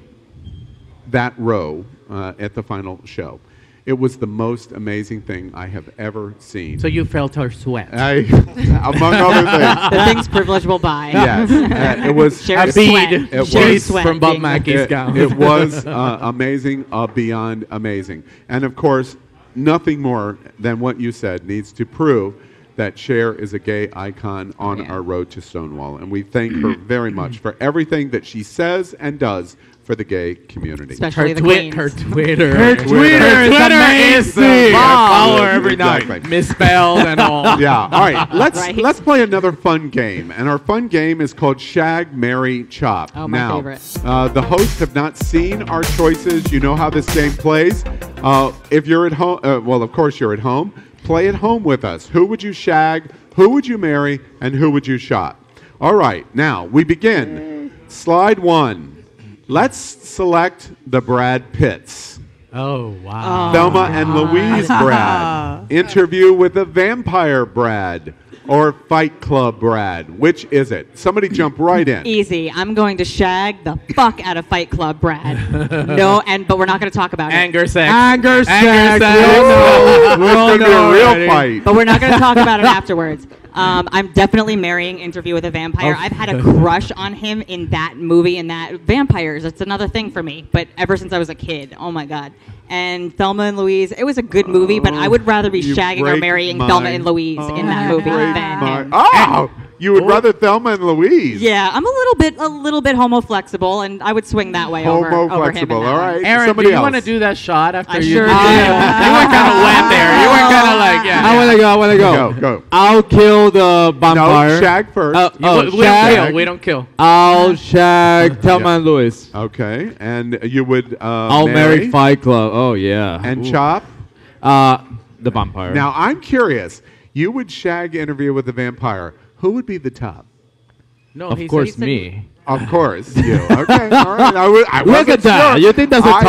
that row uh, at the final show. It was the most amazing thing I have ever seen. So you felt her sweat. I, among other things. The things privilege will buy. Yes, uh, it was Cher's a sweat. bead. It Cher's was sweat from Bob being- Mackey's it, gown. it was uh, amazing, uh, beyond amazing. And of course, nothing more than what you said needs to prove that Cher is a gay icon on Yeah. our road to Stonewall. And we thank her very much for everything that she says and does for the gay community. Especially Her, the twi- queens. her Twitter. Her Twitter Twitter is is amazing. amazing. I follow her Absolutely. every night. Exactly. Misspelled and all. Yeah. All right. Let's Right. let's play another fun game, and our fun game is called Shag, Marry, Chop. Oh, my now, favorite. Uh, the hosts have not seen our choices. You know how this game plays. Uh, if you're at home, uh, well, of course you're at home. Play at home with us. Who would you shag? Who would you marry? And who would you chop? All right. Now we begin. Slide one. Let's select the Brad Pitts. Oh, wow. Thelma and Louise Brad. Interview with a Vampire Brad. Or Fight Club Brad. Which is it? Somebody jump right in. Easy. I'm going to shag the fuck out of Fight Club, Brad. No, and but we're not going to talk about Anger it. sex. Anger sex. sex. We all know. We It's all going to be know a real already. fight. But we're not going to talk about it afterwards. Um, I'm definitely marrying Interview with a Vampire. Oh. I've had a crush on him in that movie and that vampires. It's another thing for me. But ever since I was a kid, oh my god. And Thelma and Louise, it was a good movie, but I would rather be You shagging or break marrying my- Thelma and Louise in that movie Break than my- him. Oh! You would rather Thelma and Louise. Yeah, I'm a little bit a little bit homo flexible, and I would swing that way over, over him. in Homo-flexible, that all one. right. Aaron, Somebody do you else. want to do that shot after I you sure did do. it? You were kind of wet there. You were kind of like, yeah. I want to go. I want to go. Go, go. I'll kill the vampire. No, shag first. Oh, You- oh, we, we don't shag. kill. We don't kill. I'll shag Thelma Yeah. and Louise. Okay, and you would uh, I'll marry, marry Fight Club. Oh yeah. and Ooh. chop. Uh, the vampire. Now, I'm curious. You would shag Interview with the Vampire. Who would be the top? No, of he course, said- me. Of course, you. Okay, all right. I, was, I Look wasn't at that. sure. You think that's a I-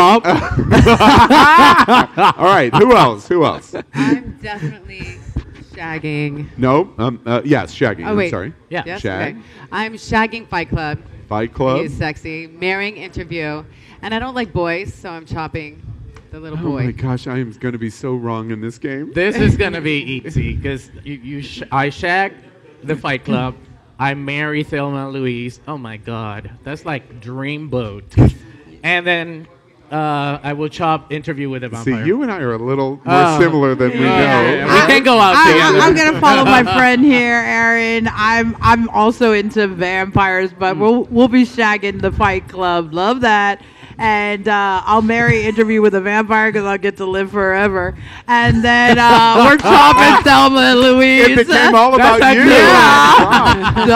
top? All right. Who else? Who else? I'm definitely shagging. No. Um. Uh, yes, shagging. Oh, I'm wait. sorry. Yeah. Yes, Shag. okay. I'm shagging Fight Club. Fight Club. He's sexy. Marrying Interview. And I don't like boys, so I'm chopping the little Oh my boy. gosh, I am going to be so wrong in this game. This is gonna be easy because you, you sh- I shag the Fight Club. I marry Thelma and Louise. Oh my God, that's like dream boat. And then uh, I will chop Interview with a See, Vampire. you and I are a little more Oh. similar than we Yeah, know. yeah, yeah. We can go out I, together. I'm gonna follow my friend here, Aaron. I'm I'm also into vampires, but we'll we'll be shagging the Fight Club. Love that. And uh, I'll marry Interview with a Vampire because I'll get to live forever. And then uh, we're chopping Thelma and Louise. It became all about That's you. Yeah.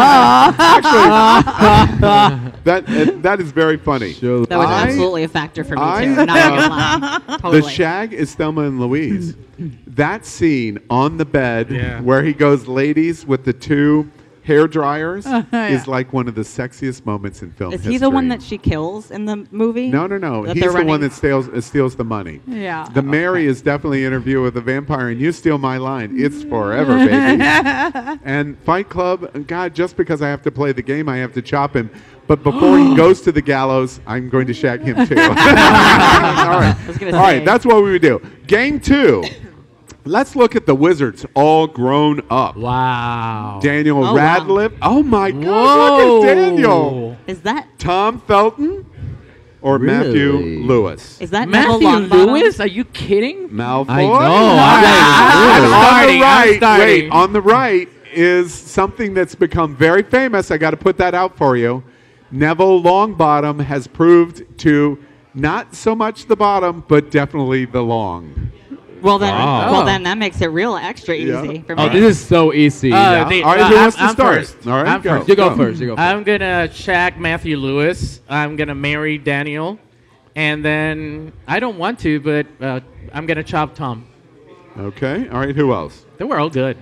Duh. That uh, that is very funny. That was I- absolutely a factor for me I- too. Not gonna lie. Totally. The shag is Thelma and Louise. That scene on the bed Yeah. where he goes, ladies, with the two hair dryers, Yeah. is like one of the sexiest moments in film Is history. he the one that she kills in the movie? No, no, no. That He's they're the one running- that steals uh, steals the money. Yeah. The Mary is definitely Interview with a Vampire, and you steal my line. It's forever, baby. And Fight Club, God, just because I have to play the game, I have to chop him. But before he goes to the gallows, I'm going to shag him too. All right. I was gonna All right, say. that's what we would do. Game two. Let's look at the Wizards all grown up. Wow. Daniel Oh, wow. Radcliffe. Oh my gosh, Whoa. look at Daniel. Is that Tom Felton or Matthew Really? Lewis? is that Neville Matthew Longbottom? Lewis? Are you kidding? Malfoy. I know. And I'm on starting, the I'm right, starting. wait, on the right is something that's become very famous. I got to put that out for you. Neville Longbottom has proved to not so much the bottom, but definitely the long. Well then, Wow. well then that makes it real extra Yeah. easy for me. Oh, this is so easy. Uh, Yeah. the- All right, uh, who I'm- wants to I'm start? first. All right, I'm go. first. you go first. You go first. I'm gonna shag Matthew Lewis. I'm gonna marry Daniel, and then I don't want to, but uh, I'm gonna chop Tom. Okay. All right. Who else? They were all good.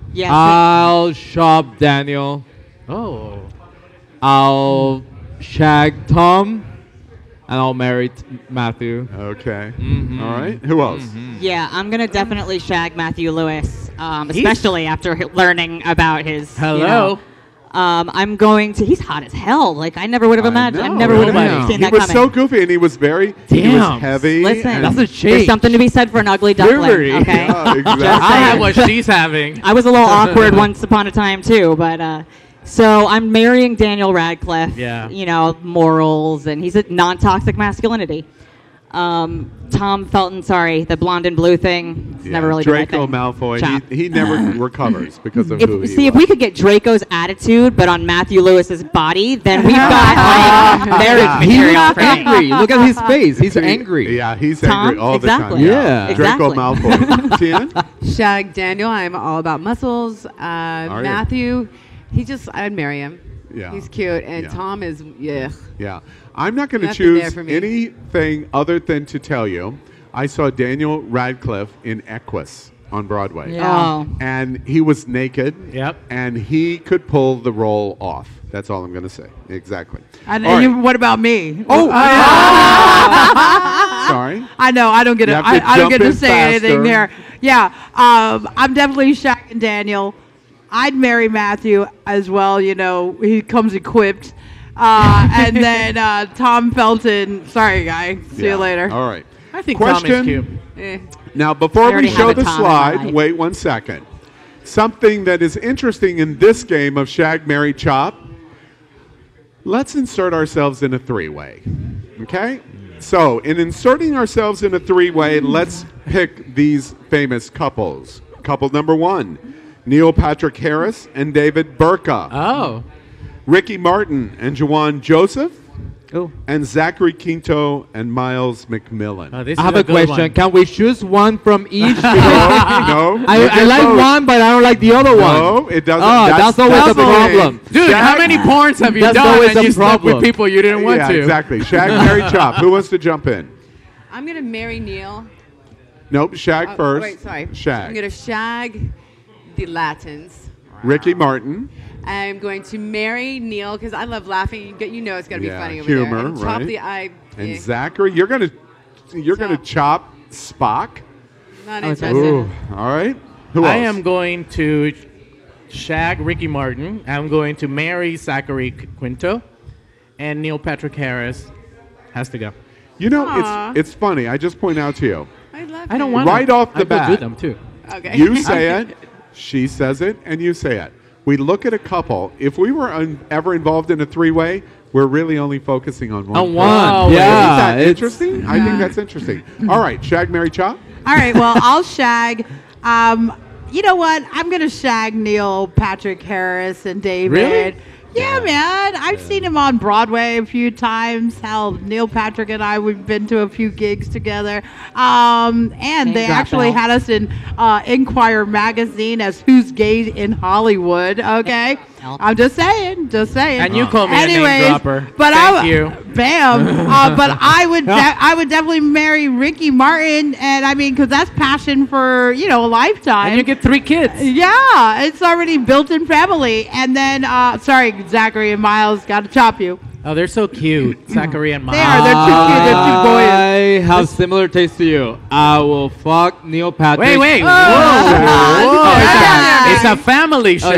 Yes. I'll shop Daniel. Oh. I'll shag Tom. And I'll marry t- Matthew. Okay. Mm-hmm. All right. Who else? Mm-hmm. Yeah, I'm gonna definitely shag Matthew Lewis, um, especially after h- learning about his. Hello. You know, um, I'm going to. He's hot as hell. Like I never would have imagined. I, know, never would have right? seen He that was coming. so goofy, and he was very. He was Damn. heavy. Listen, and- That's a there's change. something to be said for an ugly duckling. Liberty. Okay. Yeah, exactly. Just I have saying. what she's having. I was a little awkward once upon a time too, but uh, so I'm marrying Daniel Radcliffe. Yeah. You know, morals, and he's a non-toxic masculinity. Um, Tom Felton, sorry, the blonde and blue thing. It's Yeah, never really been my Draco thing. Malfoy. Chop. He, he never recovers because of who If, he see, if was. we could get Draco's attitude, but on Matthew Lewis's body, then we've got like marriage He material looks for me. angry. Look at his face. He's See, angry. Yeah, he's Tom? angry all Exactly. the time. Yeah. Exactly. Draco Malfoy. Tian? Shag Daniel, I'm all about muscles. Uh, you? Matthew, he just, I'd marry him. Yeah. He's cute. And Yeah. Tom is, yeah. Yeah. I'm not going to Nothing there choose for me. anything other than to tell you I saw Daniel Radcliffe in Equus on Broadway. Yeah. Oh. And he was naked. Yep. And he could pull the role off. That's all I'm going to say. Exactly. And, All and right. you, what about me? Oh, Uh, sorry. I know I don't get You to, have to I, I don't jump get to in say faster. anything there. Yeah, um, I'm definitely shagging Daniel. I'd marry Matthew as well. You know, he comes equipped. Uh, and then uh, Tom Felton. Sorry, guy. See Yeah. you later. All right. I think Question. Tom is cute. Eh. Now, I before we already show have a the Tom in my slide, life. wait one second. Something that is interesting in this game of Shag, Marry, Chop, let's insert ourselves in a three-way, okay? So, in inserting ourselves in a three-way, let's pick these famous couples. Couple number one, Neil Patrick Harris and David Burka. Oh. Ricky Martin and Juwan Joseph. Ooh. And Zachary Quinto and Miles McMillan. Oh, this I is have a a good question. one. Can we choose one from each? no, I, you I get like both. one, but I don't like the other one. No, it doesn't. Oh, that's, always that's the problem. Dude, Shag- how many porns have you That's done always and a you slept with problem. people you didn't want yeah, to? exactly. Shag, Marry, Chop. Who wants to jump in? I'm going to marry Neil. Nope, Shag Oh, first. Wait, sorry. Shag. I'm going to shag the Latins. Ricky Martin. I'm going to marry Neil because I love laughing. You, get, you know it's going to Yeah, be funny over humor, there. And chop right. the eye. And eh, Zachary. You're gonna you're gonna chop Spock. not Oh, interested. Ooh. All right. Who else? I am going to shag Ricky Martin. I'm going to marry Zachary Quinto. And Neil Patrick Harris has to go. You know, Aw. it's it's funny. I just point out to you. I love I don't him. want Right them. off the I bat. go do them too. Okay. You say it, she says it, and you say it. We look at a couple. If we were un- ever involved in a three-way, we're really only focusing on one. On person. one. Oh, Isn't yeah. that it's- interesting? I think that's interesting. All right, Shag, Marry, Chop. All right. Well, I'll shag. Um, you know what? I'm gonna shag Neil Patrick Harris and David. Really? Yeah, man. I've seen him on Broadway a few times. Hell, Neil Patrick and I, we've been to a few gigs together. Um, and Name they drop actually Al. had us in uh, Enquirer magazine as Who's Gay in Hollywood. Okay. Al. I'm just saying. Just saying. And you call me a name Anyways, dropper. But Thank I, you. Bam. uh, but I would, de- I would definitely marry Ricky Martin, and I mean, because that's passion for you know a lifetime. And you get three kids. Yeah, it's already built-in family. And then, uh, sorry, Zachary and Miles, got to chop you. Oh, they're so cute. Zachary and Miles. They are. They're too cute. They're two boys. I have similar taste to you. I will fuck Neil Patrick. Wait, wait. Oh, Whoa. Whoa. yeah. It's, a, it's a family show.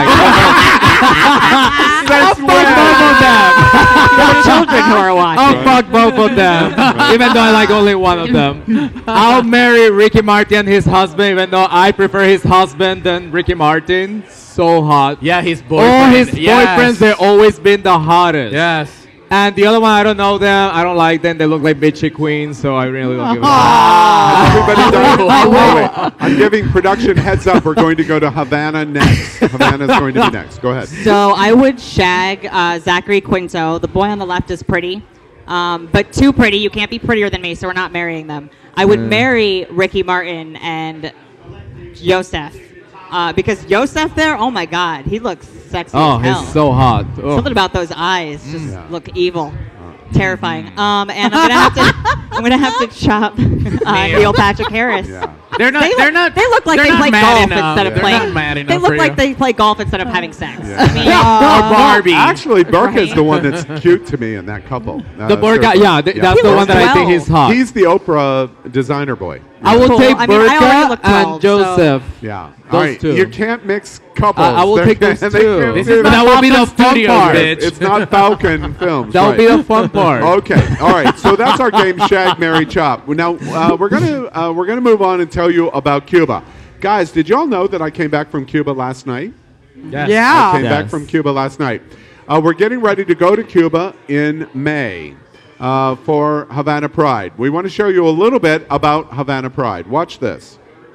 I'll fuck both of them. The children who are watching. I'll fuck both of them, even though I like only one of them. I'll marry Ricky Martin, his husband, even though I prefer his husband than Ricky Martin. So hot. Yeah, his boyfriend. All his Yes. boyfriends, they've always been the hottest. Yes. And the other one, I don't know them. I don't like them. They look like bitchy queens, so I really don't give a Has fuck. everybody done it? Oh, wait, wait. I'm giving production heads up. We're going to go to Havana next. Havana's going to be next. Go ahead. So I would shag uh, Zachary Quinto. The boy on the left is pretty, um, but too pretty. You can't be prettier than me, so we're not marrying them. I would Mm. marry Ricky Martin and Yosef. Uh, because Yosef there, oh my God, he looks sexy Oh, as hell. he's so hot. Oh. Something about those eyes just Yeah. look evil, terrifying. Um, and I'm gonna have to, I'm gonna have to chop uh, Neil Patrick Harris. Yeah. They're not. They They're look, not. They look like they're they not play mad golf enough. instead of They're playing. not mad They enough look for like you. they play golf instead of having sex. Yeah. I mean, Or Barbie. Actually, Burke is Right? the one that's cute to me in that couple. Uh, The Burke guy, seriously. yeah, th- that's the one that I think he's hot. He's the Oprah designer boy. I will Cool. take I mean, I already Burka look twelve, and Joseph. Yeah. Those All right. two. You can't mix couples. I- I will They're- take those they two. can't This do is that. that will be the fun Studios, part. bitch. It's not Falcon Films. That will right. be the fun part. Okay. All right. So that's our game, Shag, Marry, Chop. Now uh, we're gonna uh, we're gonna move on and tell you about Cuba, guys. Did y'all know that I came back from Cuba last night? Yes. Yeah. I came Yes. back from Cuba last night. Uh, we're getting ready to go to Cuba in May uh, for Havana Pride. We want to show you a little bit about Havana Pride. Watch this.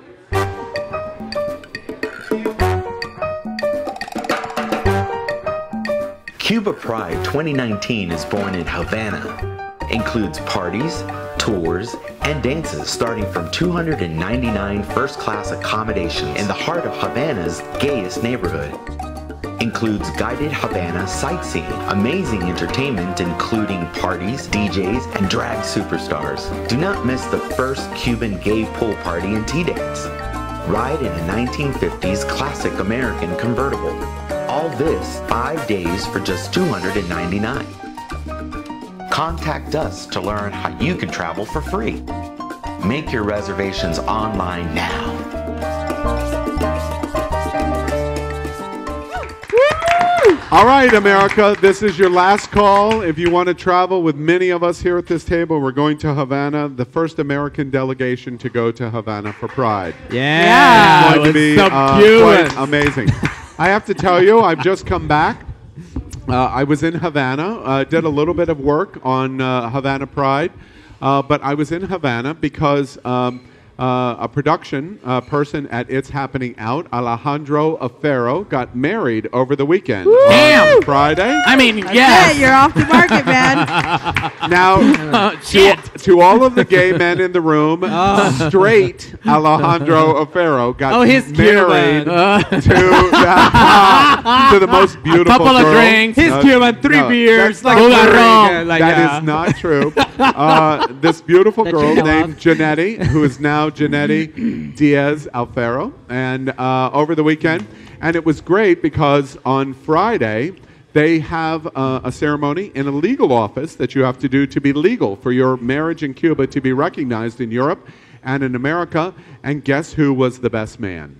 Cuba Pride twenty nineteen is born in Havana. Includes parties, tours, and dances starting from two hundred ninety-nine first-class accommodations in the heart of Havana's gayest neighborhood. Includes guided Havana sightseeing, amazing entertainment including parties, D Js, and drag superstars. Do not miss the first Cuban gay pool party and tea dance. Ride in a nineteen fifties classic American convertible. All this five days for just two hundred ninety-nine dollars. Contact us to learn how you can travel for free. Make your reservations online now. All right, America, this is your last call. If you want to travel with many of us here at this table, we're going to Havana, the first American delegation to go to Havana for Pride. Yeah. It's going to be so uh, Cuban. quite amazing. I have to tell you, I've just come back. Uh, I was in Havana, uh, did a little bit of work on uh, Havana Pride, uh, but I was in Havana because um, uh, a production uh, person at It's Happening Out, Alejandro Afero, got married over the weekend. Woo! On Damn. Friday. I mean, Yeah, yes. you're off the market, man. Now, Oh, to, shit. to all of the gay men in the room, straight Alejandro Afero got Oh, he's married Cuban. Uh, to, uh, to the most beautiful couple of girl. drinks. He's Uh, Cuban, three no, beers, that's like not Puerto true. Rican, like, That yeah. is not true. Uh, this beautiful That girl you know named of. Janetti, who is now Janetti Diaz Alfaro, and uh, over the weekend, and it was great because on Friday they have uh, a ceremony in a legal office that you have to do to be legal for your marriage in Cuba to be recognized in Europe and in America. And guess who was the best man?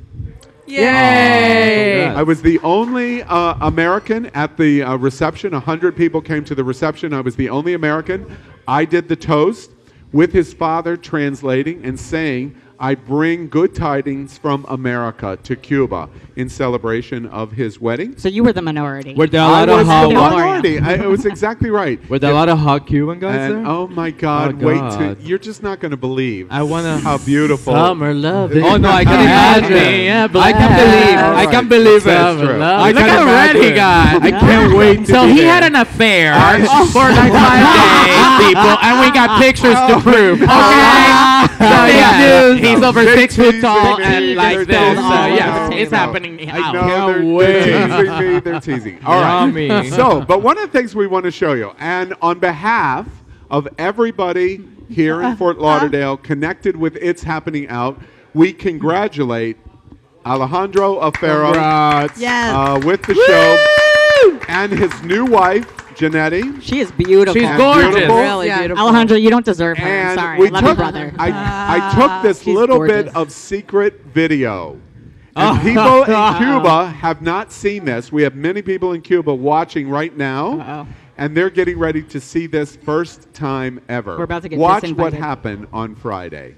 Yay! I was the only uh, American at the uh, reception. A hundred people came to the reception. I was the only American. I did the toast with his father translating and saying, I bring good tidings from America to Cuba in celebration of his wedding. So you were the minority. Were there a I lot of was hot the one? minority. I, it was exactly right. Were there a lot of hot Cuban guys And there? oh my God, Oh, wait God. to you're just not going to believe I wanna how beautiful. Summer love. Oh no, I can imagine. I can believe. I Alright, can believe that's it. true. I Look can how red he imagine. got. I can't wait to So be he there. had an affair for like five days, people, and we got pictures to prove. Okay, so yeah, he's over They're six foot teasing tall me. and like They're this. teasing So me. yeah, No, it's no. happening. I now. know Can't they're, wait. they're teasing me. They're teasing. All right. Yummy. So, but one of the things we want to show you, and on behalf of everybody here in Fort Lauderdale connected with It's Happening Out, we congratulate Alejandro Afero Congrats. Yes. uh, with the show and his new wife, Janetti. She is beautiful. She's And gorgeous. beautiful. Really Yeah. beautiful. Alejandro, you don't deserve her. I'm And sorry. we I love took, you, brother. I, I took this She's little gorgeous. bit of secret video. And people in Cuba have not seen this. We have many people in Cuba watching right now. Uh-oh. And they're getting ready to see this first time ever. We're about to get Watch what disinvited. happened on Friday.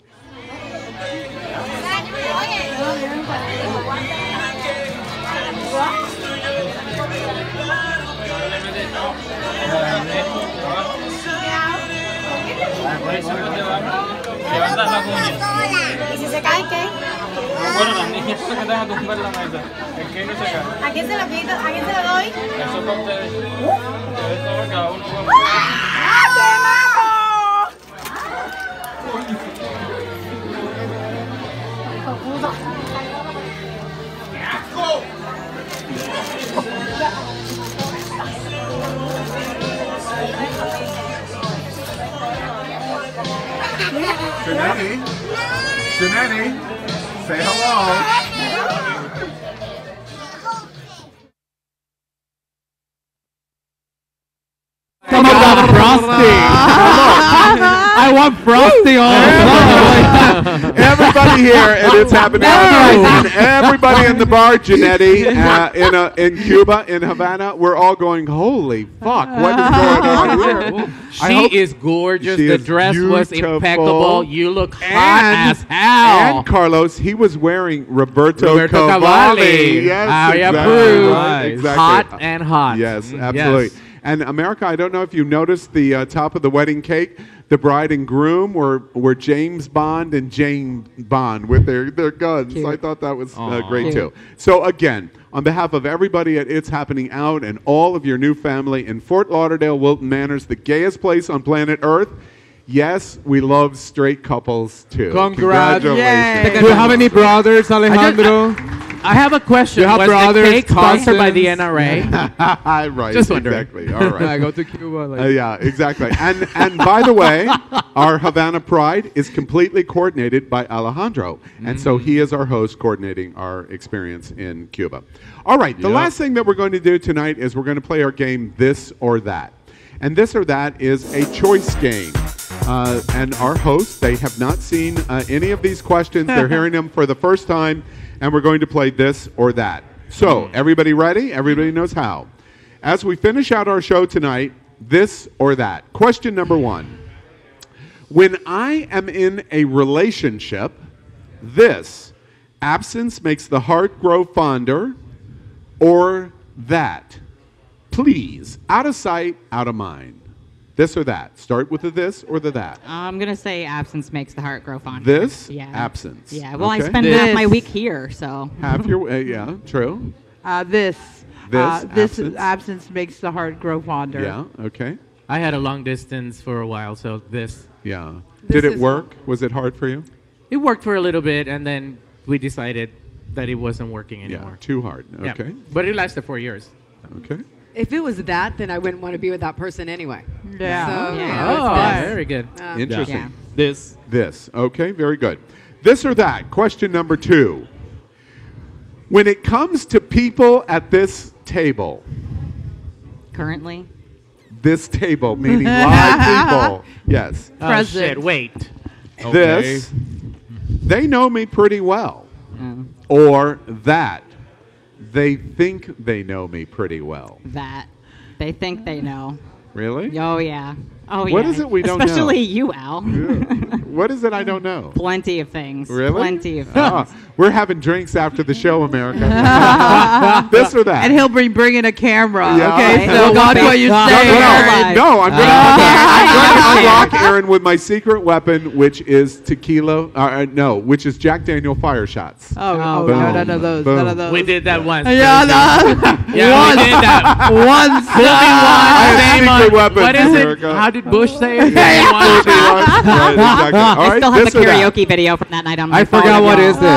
¿Y si se cae qué? Bueno, las niñas se quedan a tumbar la mesa. El que no se cae. ¿A quién se lo quito? ¿A quién se lo doy? Eso es para ustedes. Ustedes saben cada uno. ¡Ah, te mato! Hijo puta. ¡Qué asco! Janetti, Janetti, say hello. Come on, Frosty. I want Frosty on. Everybody here, and it's happening. And everybody in the bar, Janetti, uh, in uh, in Cuba, in Havana, we're all going, holy fuck, what is going on here? I hope- She is gorgeous. She The is dress was beautiful. impeccable. You look hot And, as hell. and Carlos, he was wearing Roberto, Roberto Cavalli. Cavalli. Yes, I exactly. approve. Right, exactly. Hot and hot. Yes, Mm, absolutely. yes. And America, I don't know if you noticed the uh, top of the wedding cake. The bride and groom were, were James Bond and Jane Bond with their, their guns. Cute. I thought that was uh, Aw. great Cute. too. So again, on behalf of everybody at It's Happening Out and all of your new family in Fort Lauderdale, Wilton Manors, the gayest place on planet Earth, yes, we love straight couples too. Congrats. Congratulations. Do you have any brothers, Alejandro? I have a question. You have Was brothers, the cake sponsored by the cousins? N R A? Right, Just wondering. exactly. All right. I go to Cuba. Like, Uh, yeah, exactly. And and by the way, our Havana Pride is completely coordinated by Alejandro, and so he is our host coordinating our experience in Cuba. All right, the Yep. last thing that we're going to do tonight is we're going to play our game This or That, and This or That is a choice game. Uh, and our hosts, they have not seen uh, any of these questions. They're hearing them for the first time, and we're going to play This or That. So, everybody ready? Everybody knows how. As we finish out our show tonight, This or That. Question number one. When I am in a relationship, this, absence makes the heart grow fonder, or that, please, out of sight, out of mind. This or that. Start with the this or the that. I'm gonna say absence makes the heart grow fonder. This, yeah. absence. Yeah. Well, Okay. I spend This. half my week here, so. Half your, uh, yeah, true. Uh, this. This, uh, this absence. absence makes the heart grow fonder. Yeah, okay. I had a long distance for a while, so this. Yeah. This Did it is- work? Was it hard for you? It worked for a little bit, and then we decided that it wasn't working Yeah, anymore. too hard. Yeah. Okay. But it lasted four years. Okay. If it was that, then I wouldn't want to be with that person anyway. Yeah. So, Yeah. yeah, Oh, it's this. very good. Um, Interesting. Yeah. this. This. Okay, very good. This or that. Question number two. When it comes to people at this table, Currently. this table, meaning live people, yes. Oh, Present. shit, wait. This, they know me pretty well. Mm. Or that, they think they know me pretty well. That. They think they know. Really? Oh, yeah. Oh, yeah. What is it we don't know? Especially you, Al. What is it I don't know? Plenty of things. Really? Plenty of things. Ah, we're having drinks after the show, America. This or that. And he'll be bringing a camera. Yeah. Okay, Okay. so We'll watch go what you back. say. No, no, Aaron. no, I'm going to unlock Aaron with my secret weapon, which is tequila. Uh, uh, no, which is Jack Daniel fire shots. Oh, oh Boom. no, none of those. Boom. None of those. We did that once. Yeah, no. Yeah, we did that. Once. I have Name secret on- weapons, What is it? America. How did Bush say it? Yeah, One, two. right, exactly. All I right, still have this the or that? karaoke video from that night on my I phone. forgot if what y'all- is it.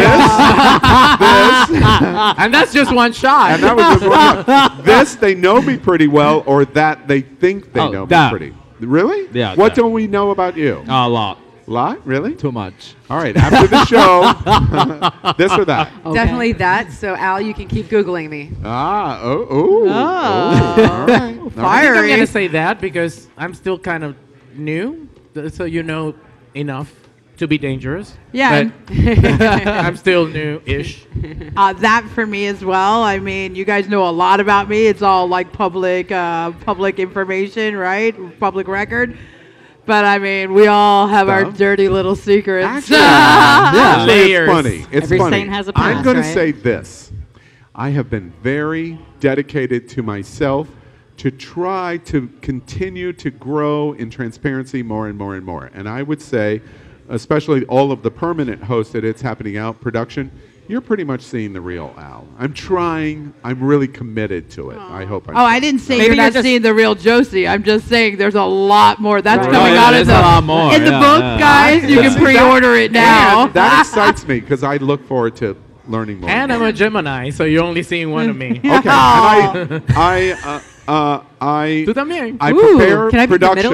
Oh, this, this, And that's just one shot. and that was just one. This they know me pretty well, or that they think they Oh, know that. me pretty. Really? Yeah, What that. don't we know about you? A lot. Lot? Really? Too much. All right. After the show, this or that. Okay. Definitely that. So, Al, you can keep Googling me. Ah. Oh. Oh. Oh. All right. I think I'm Fiery. going to say that because I'm still kind of new, th- so you know enough to be dangerous. Yeah. But I'm still new-ish. Uh, that for me as well. I mean, you guys know a lot about me. It's all like public, uh, public information, right? Public record. But I mean, we all have our Stuff. dirty little secrets. Actually, yeah, Layers. it's funny. It's Every funny. saint has a I'm past, going to right? say this. I have been very dedicated to myself to try to continue to grow in transparency more and more and more. And I would say, especially all of the permanent hosts at It's Happening Out production, you're pretty much seeing the real Al. I'm trying. I'm really committed to it. I hope I'm Oh, I didn't say Maybe you're you're not just- seeing the real Josie. I'm just saying there's a lot more. That's Right. coming Oh, yeah, out in there's the, a lot more, in the yeah, book, yeah. guys. You can See, pre-order it now. And that excites me because I look forward to learning more. And I'm a Gemini, so you're only seeing one of me. Okay, and I, I, uh, uh, I, Tú también. I Ooh, prepare can I be the production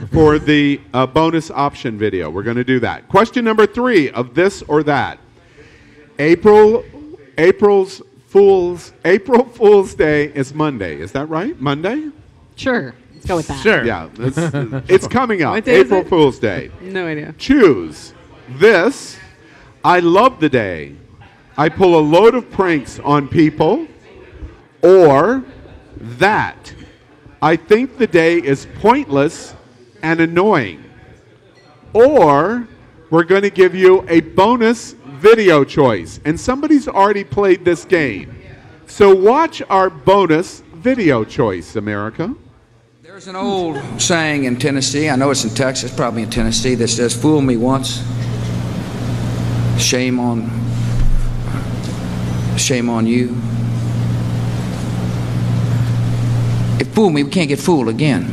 for the uh, bonus option video. We're going to do that. Question number three of this or that. April, April's Fool's April Fool's Day is Monday. Is that right? Monday? Sure. Let's go with that. Sure. Yeah. It's, it's coming up. What day is April it? Fool's Day. No idea. Choose this. I love the day. I pull a load of pranks on people. Or that. I think the day is pointless and annoying. Or we're going to give you a bonus video choice. And somebody's already played this game. So watch our bonus video choice, America. There's an old saying in Tennessee, I know it's in Texas, probably in Tennessee, that says, fool me once, shame on, shame on you. If fool me, we can't get fooled again.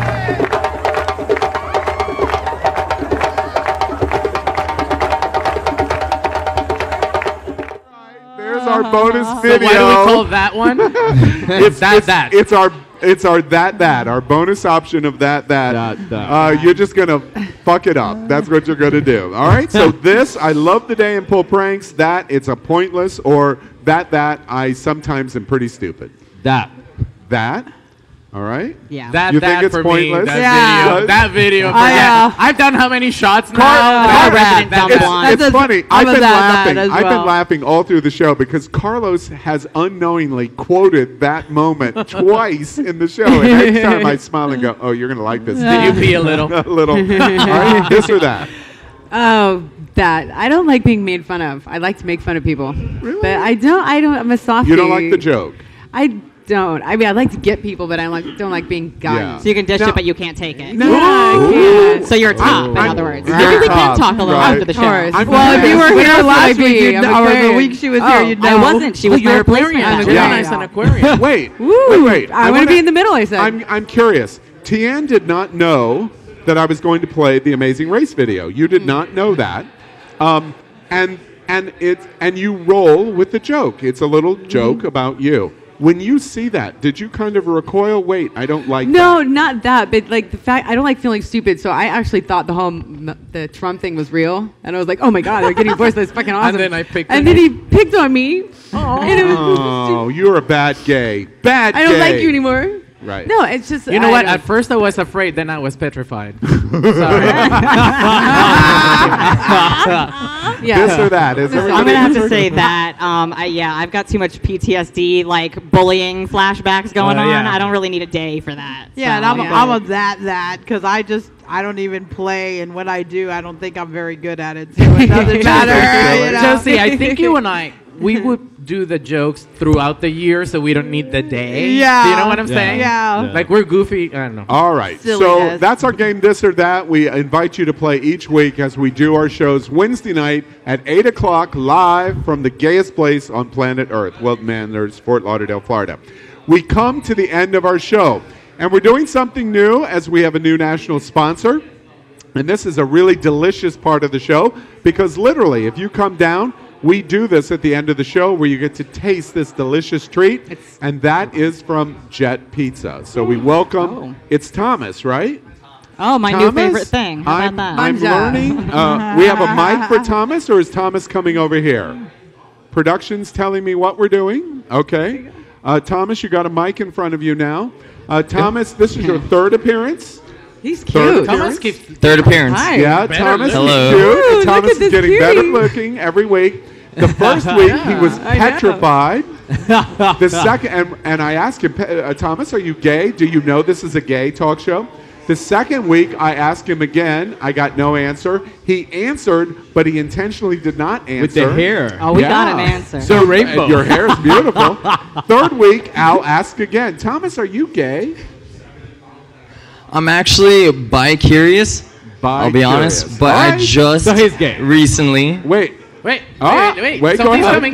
There's our bonus video. So why do we call that one? it's that, it's, that. It's our it's our that that our bonus option of that that. That, that. Uh, you're just gonna fuck it up. That's what you're gonna do. All right. So this, I love the day and pull pranks. That it's a pointless, or that that I sometimes am pretty stupid. That. That. All right. Yeah. That, You that think it's for pointless? me. That Yeah. video. That video. I, yeah. uh, I've done how many shots now? Car- That- Resident that- Dumb It's, one. it's That's a- funny. I'm I've a been that, laughing. that as I've well. been laughing all through the show because Carlos has unknowingly quoted that moment twice in the show. And every time I smile and go, "Oh, you're gonna like this." Did you pee a little? a little. All right, this or that. Oh, that. I don't like being made fun of. I like to make fun of people. Really? But I don't, I don't, I'm a softie. You don't like the joke. I don't. I mean, I like to get people, but I like, don't like being gotten. Yeah. So you can dish No. it, but you can't take it. No. I can't. So you're tough, in I'm- other words. I'm You really tough, can talk a little right. after the show. Of course. I'm Well, if you were What here else would I last be? week, you'd I'm know, or the Aquarian. week she was Oh, here, you'd know. I wasn't. She was my you're replacement. Aquarian. I'm Gemini Aquarian. and Aquarian. Wait, Woo! wait, wait. I, want wanna- to be in the middle, I said. I'm I'm curious. Tian did not know that I was going to play the Amazing Race video. You did not know that, um, and and it and you roll with the joke. It's a little joke about you. When you see that, did you kind of recoil? Wait, I don't like No, that. not that, but like the fact I don't like feeling stupid. So I actually thought the whole m- the Trump thing was real, and I was like, oh my god, they're getting divorced. That's fucking awesome. then I picked and on then you. he picked on me. And it was Oh, you're a bad gay. Bad I don't gay. like you anymore. Right. No, it's just You know I what? don't- At first I was afraid, then I was petrified. yeah. This or that. Is I'm everybody gonna have to answered? say that. Um, I, yeah, I've got too much P T S D, like bullying flashbacks going Uh, on. yeah. I don't really need a day for that. Yeah, So, and I'm, yeah. I'm a that that because I just I don't even play, and when I do, I don't think I'm very good at it. So it doesn't matter. you know? Josie, I think you and I, we would do the jokes throughout the year, so we don't need the day. Yeah. Do you know what I'm Yeah. saying? Yeah. Yeah. Like we're goofy. I don't know. All right. So Silliness. that's our game, this or that. We invite you to play each week as we do our shows Wednesday night at eight o'clock live from the gayest place on planet Earth. Well, man, there's Fort Lauderdale, Florida. We come to the end of our show, and we're doing something new as we have a new national sponsor. And this is a really delicious part of the show because literally, if you come down, we do this at the end of the show where you get to taste this delicious treat, It's- and that is from Jet Pizza. So we welcome, Oh. it's Thomas, right? Oh, my new Thomas? favorite thing. How I'm, about that? I'm Manja. learning. Uh, we have a mic for Thomas, or is Thomas coming over here? Production's telling me what we're doing. Okay. Uh, Thomas, you got a mic in front of you now. Uh, Thomas, this is your third appearance. He's Third cute. Thomas appearance? keeps. Third appearance. Hi. Yeah, Better Thomas is looking. cute. Hello. and Ooh, Thomas look at is this getting cutie. better looking every week. The first week he was I know. petrified. The second, and, and I asked him, "Pe- uh, Thomas, are you gay? Do you know this is a gay talk show? The second week I asked him again. I got no answer. He answered, but he intentionally did not answer. With the hair. Oh, we got an answer. So The rainbow. uh, your hair is beautiful. Third week, I'll ask again. Thomas, are you gay? I'm actually bi-curious. I'll be Bi-curious. honest, but I Alright. just So he's gay. recently Wait. Wait, Ah, wait, wait. wait, go Something's ahead. coming.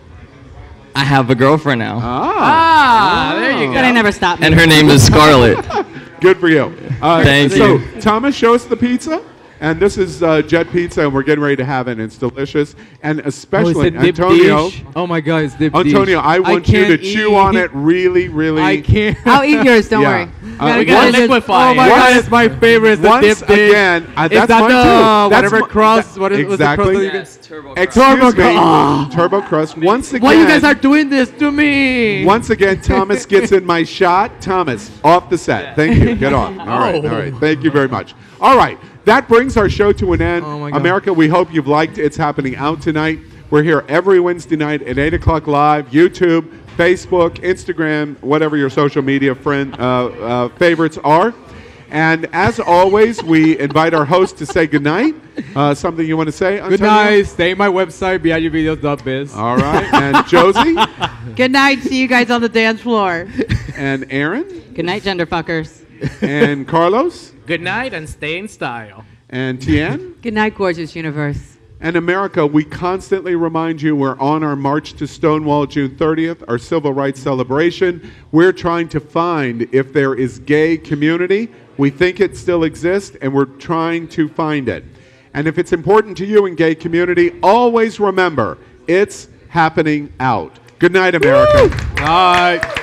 I have a girlfriend now, Ah, there you go. But I never stopped. and her name is Scarlett. Good for you. Uh, Thank so, you. Thomas, show us the pizza. And this is uh, Jet Pizza, and we're getting ready to have it, and it's delicious. And Oh, especially, it's a dip Antonio, dish. Oh my God, it's dip Antonio, dish. I want you to can't chew eat. on it really, really. I can't. I'll eat yours. Don't Yeah. worry. Uh, we got once- liquefy. Oh my Once- God, it's my favorite. It's the Once dip dish. again, uh, Is that's that mine the, too. That's whatever my- crust? that- What is what's the exactly. crust that you get? Yes, turbo crust. Excuse Turbo me, crust. turbo crust. Once again, Why you guys are doing this to me? once again, Thomas gets in my shot. Thomas, off the set. Thank you. Get on. All right, all right. Thank you very much. All right, that brings our show to an end. Oh my God. America, we hope you've liked It's Happening Out tonight. We're here every Wednesday night at eight o'clock live, YouTube, Facebook, Instagram, whatever your social media friend uh, uh, favorites are. And as always, we invite our host to say goodnight. Uh, something you want to say, Antonio? Good night. Stay on my website, biaggi videos dot biz. All right. And Josie? Good night. See you guys on the dance floor. And Aaron? Good night, gender fuckers. And Carlos? Good night and stay in style. And Tian? Good night, gorgeous universe. And America, we constantly remind you we're on our march to Stonewall June thirtieth, our civil rights celebration. We're trying to find if there is gay community. We think it still exists, and we're trying to find it. And if it's important to you in gay community, always remember, it's happening out. Good night, America. Bye.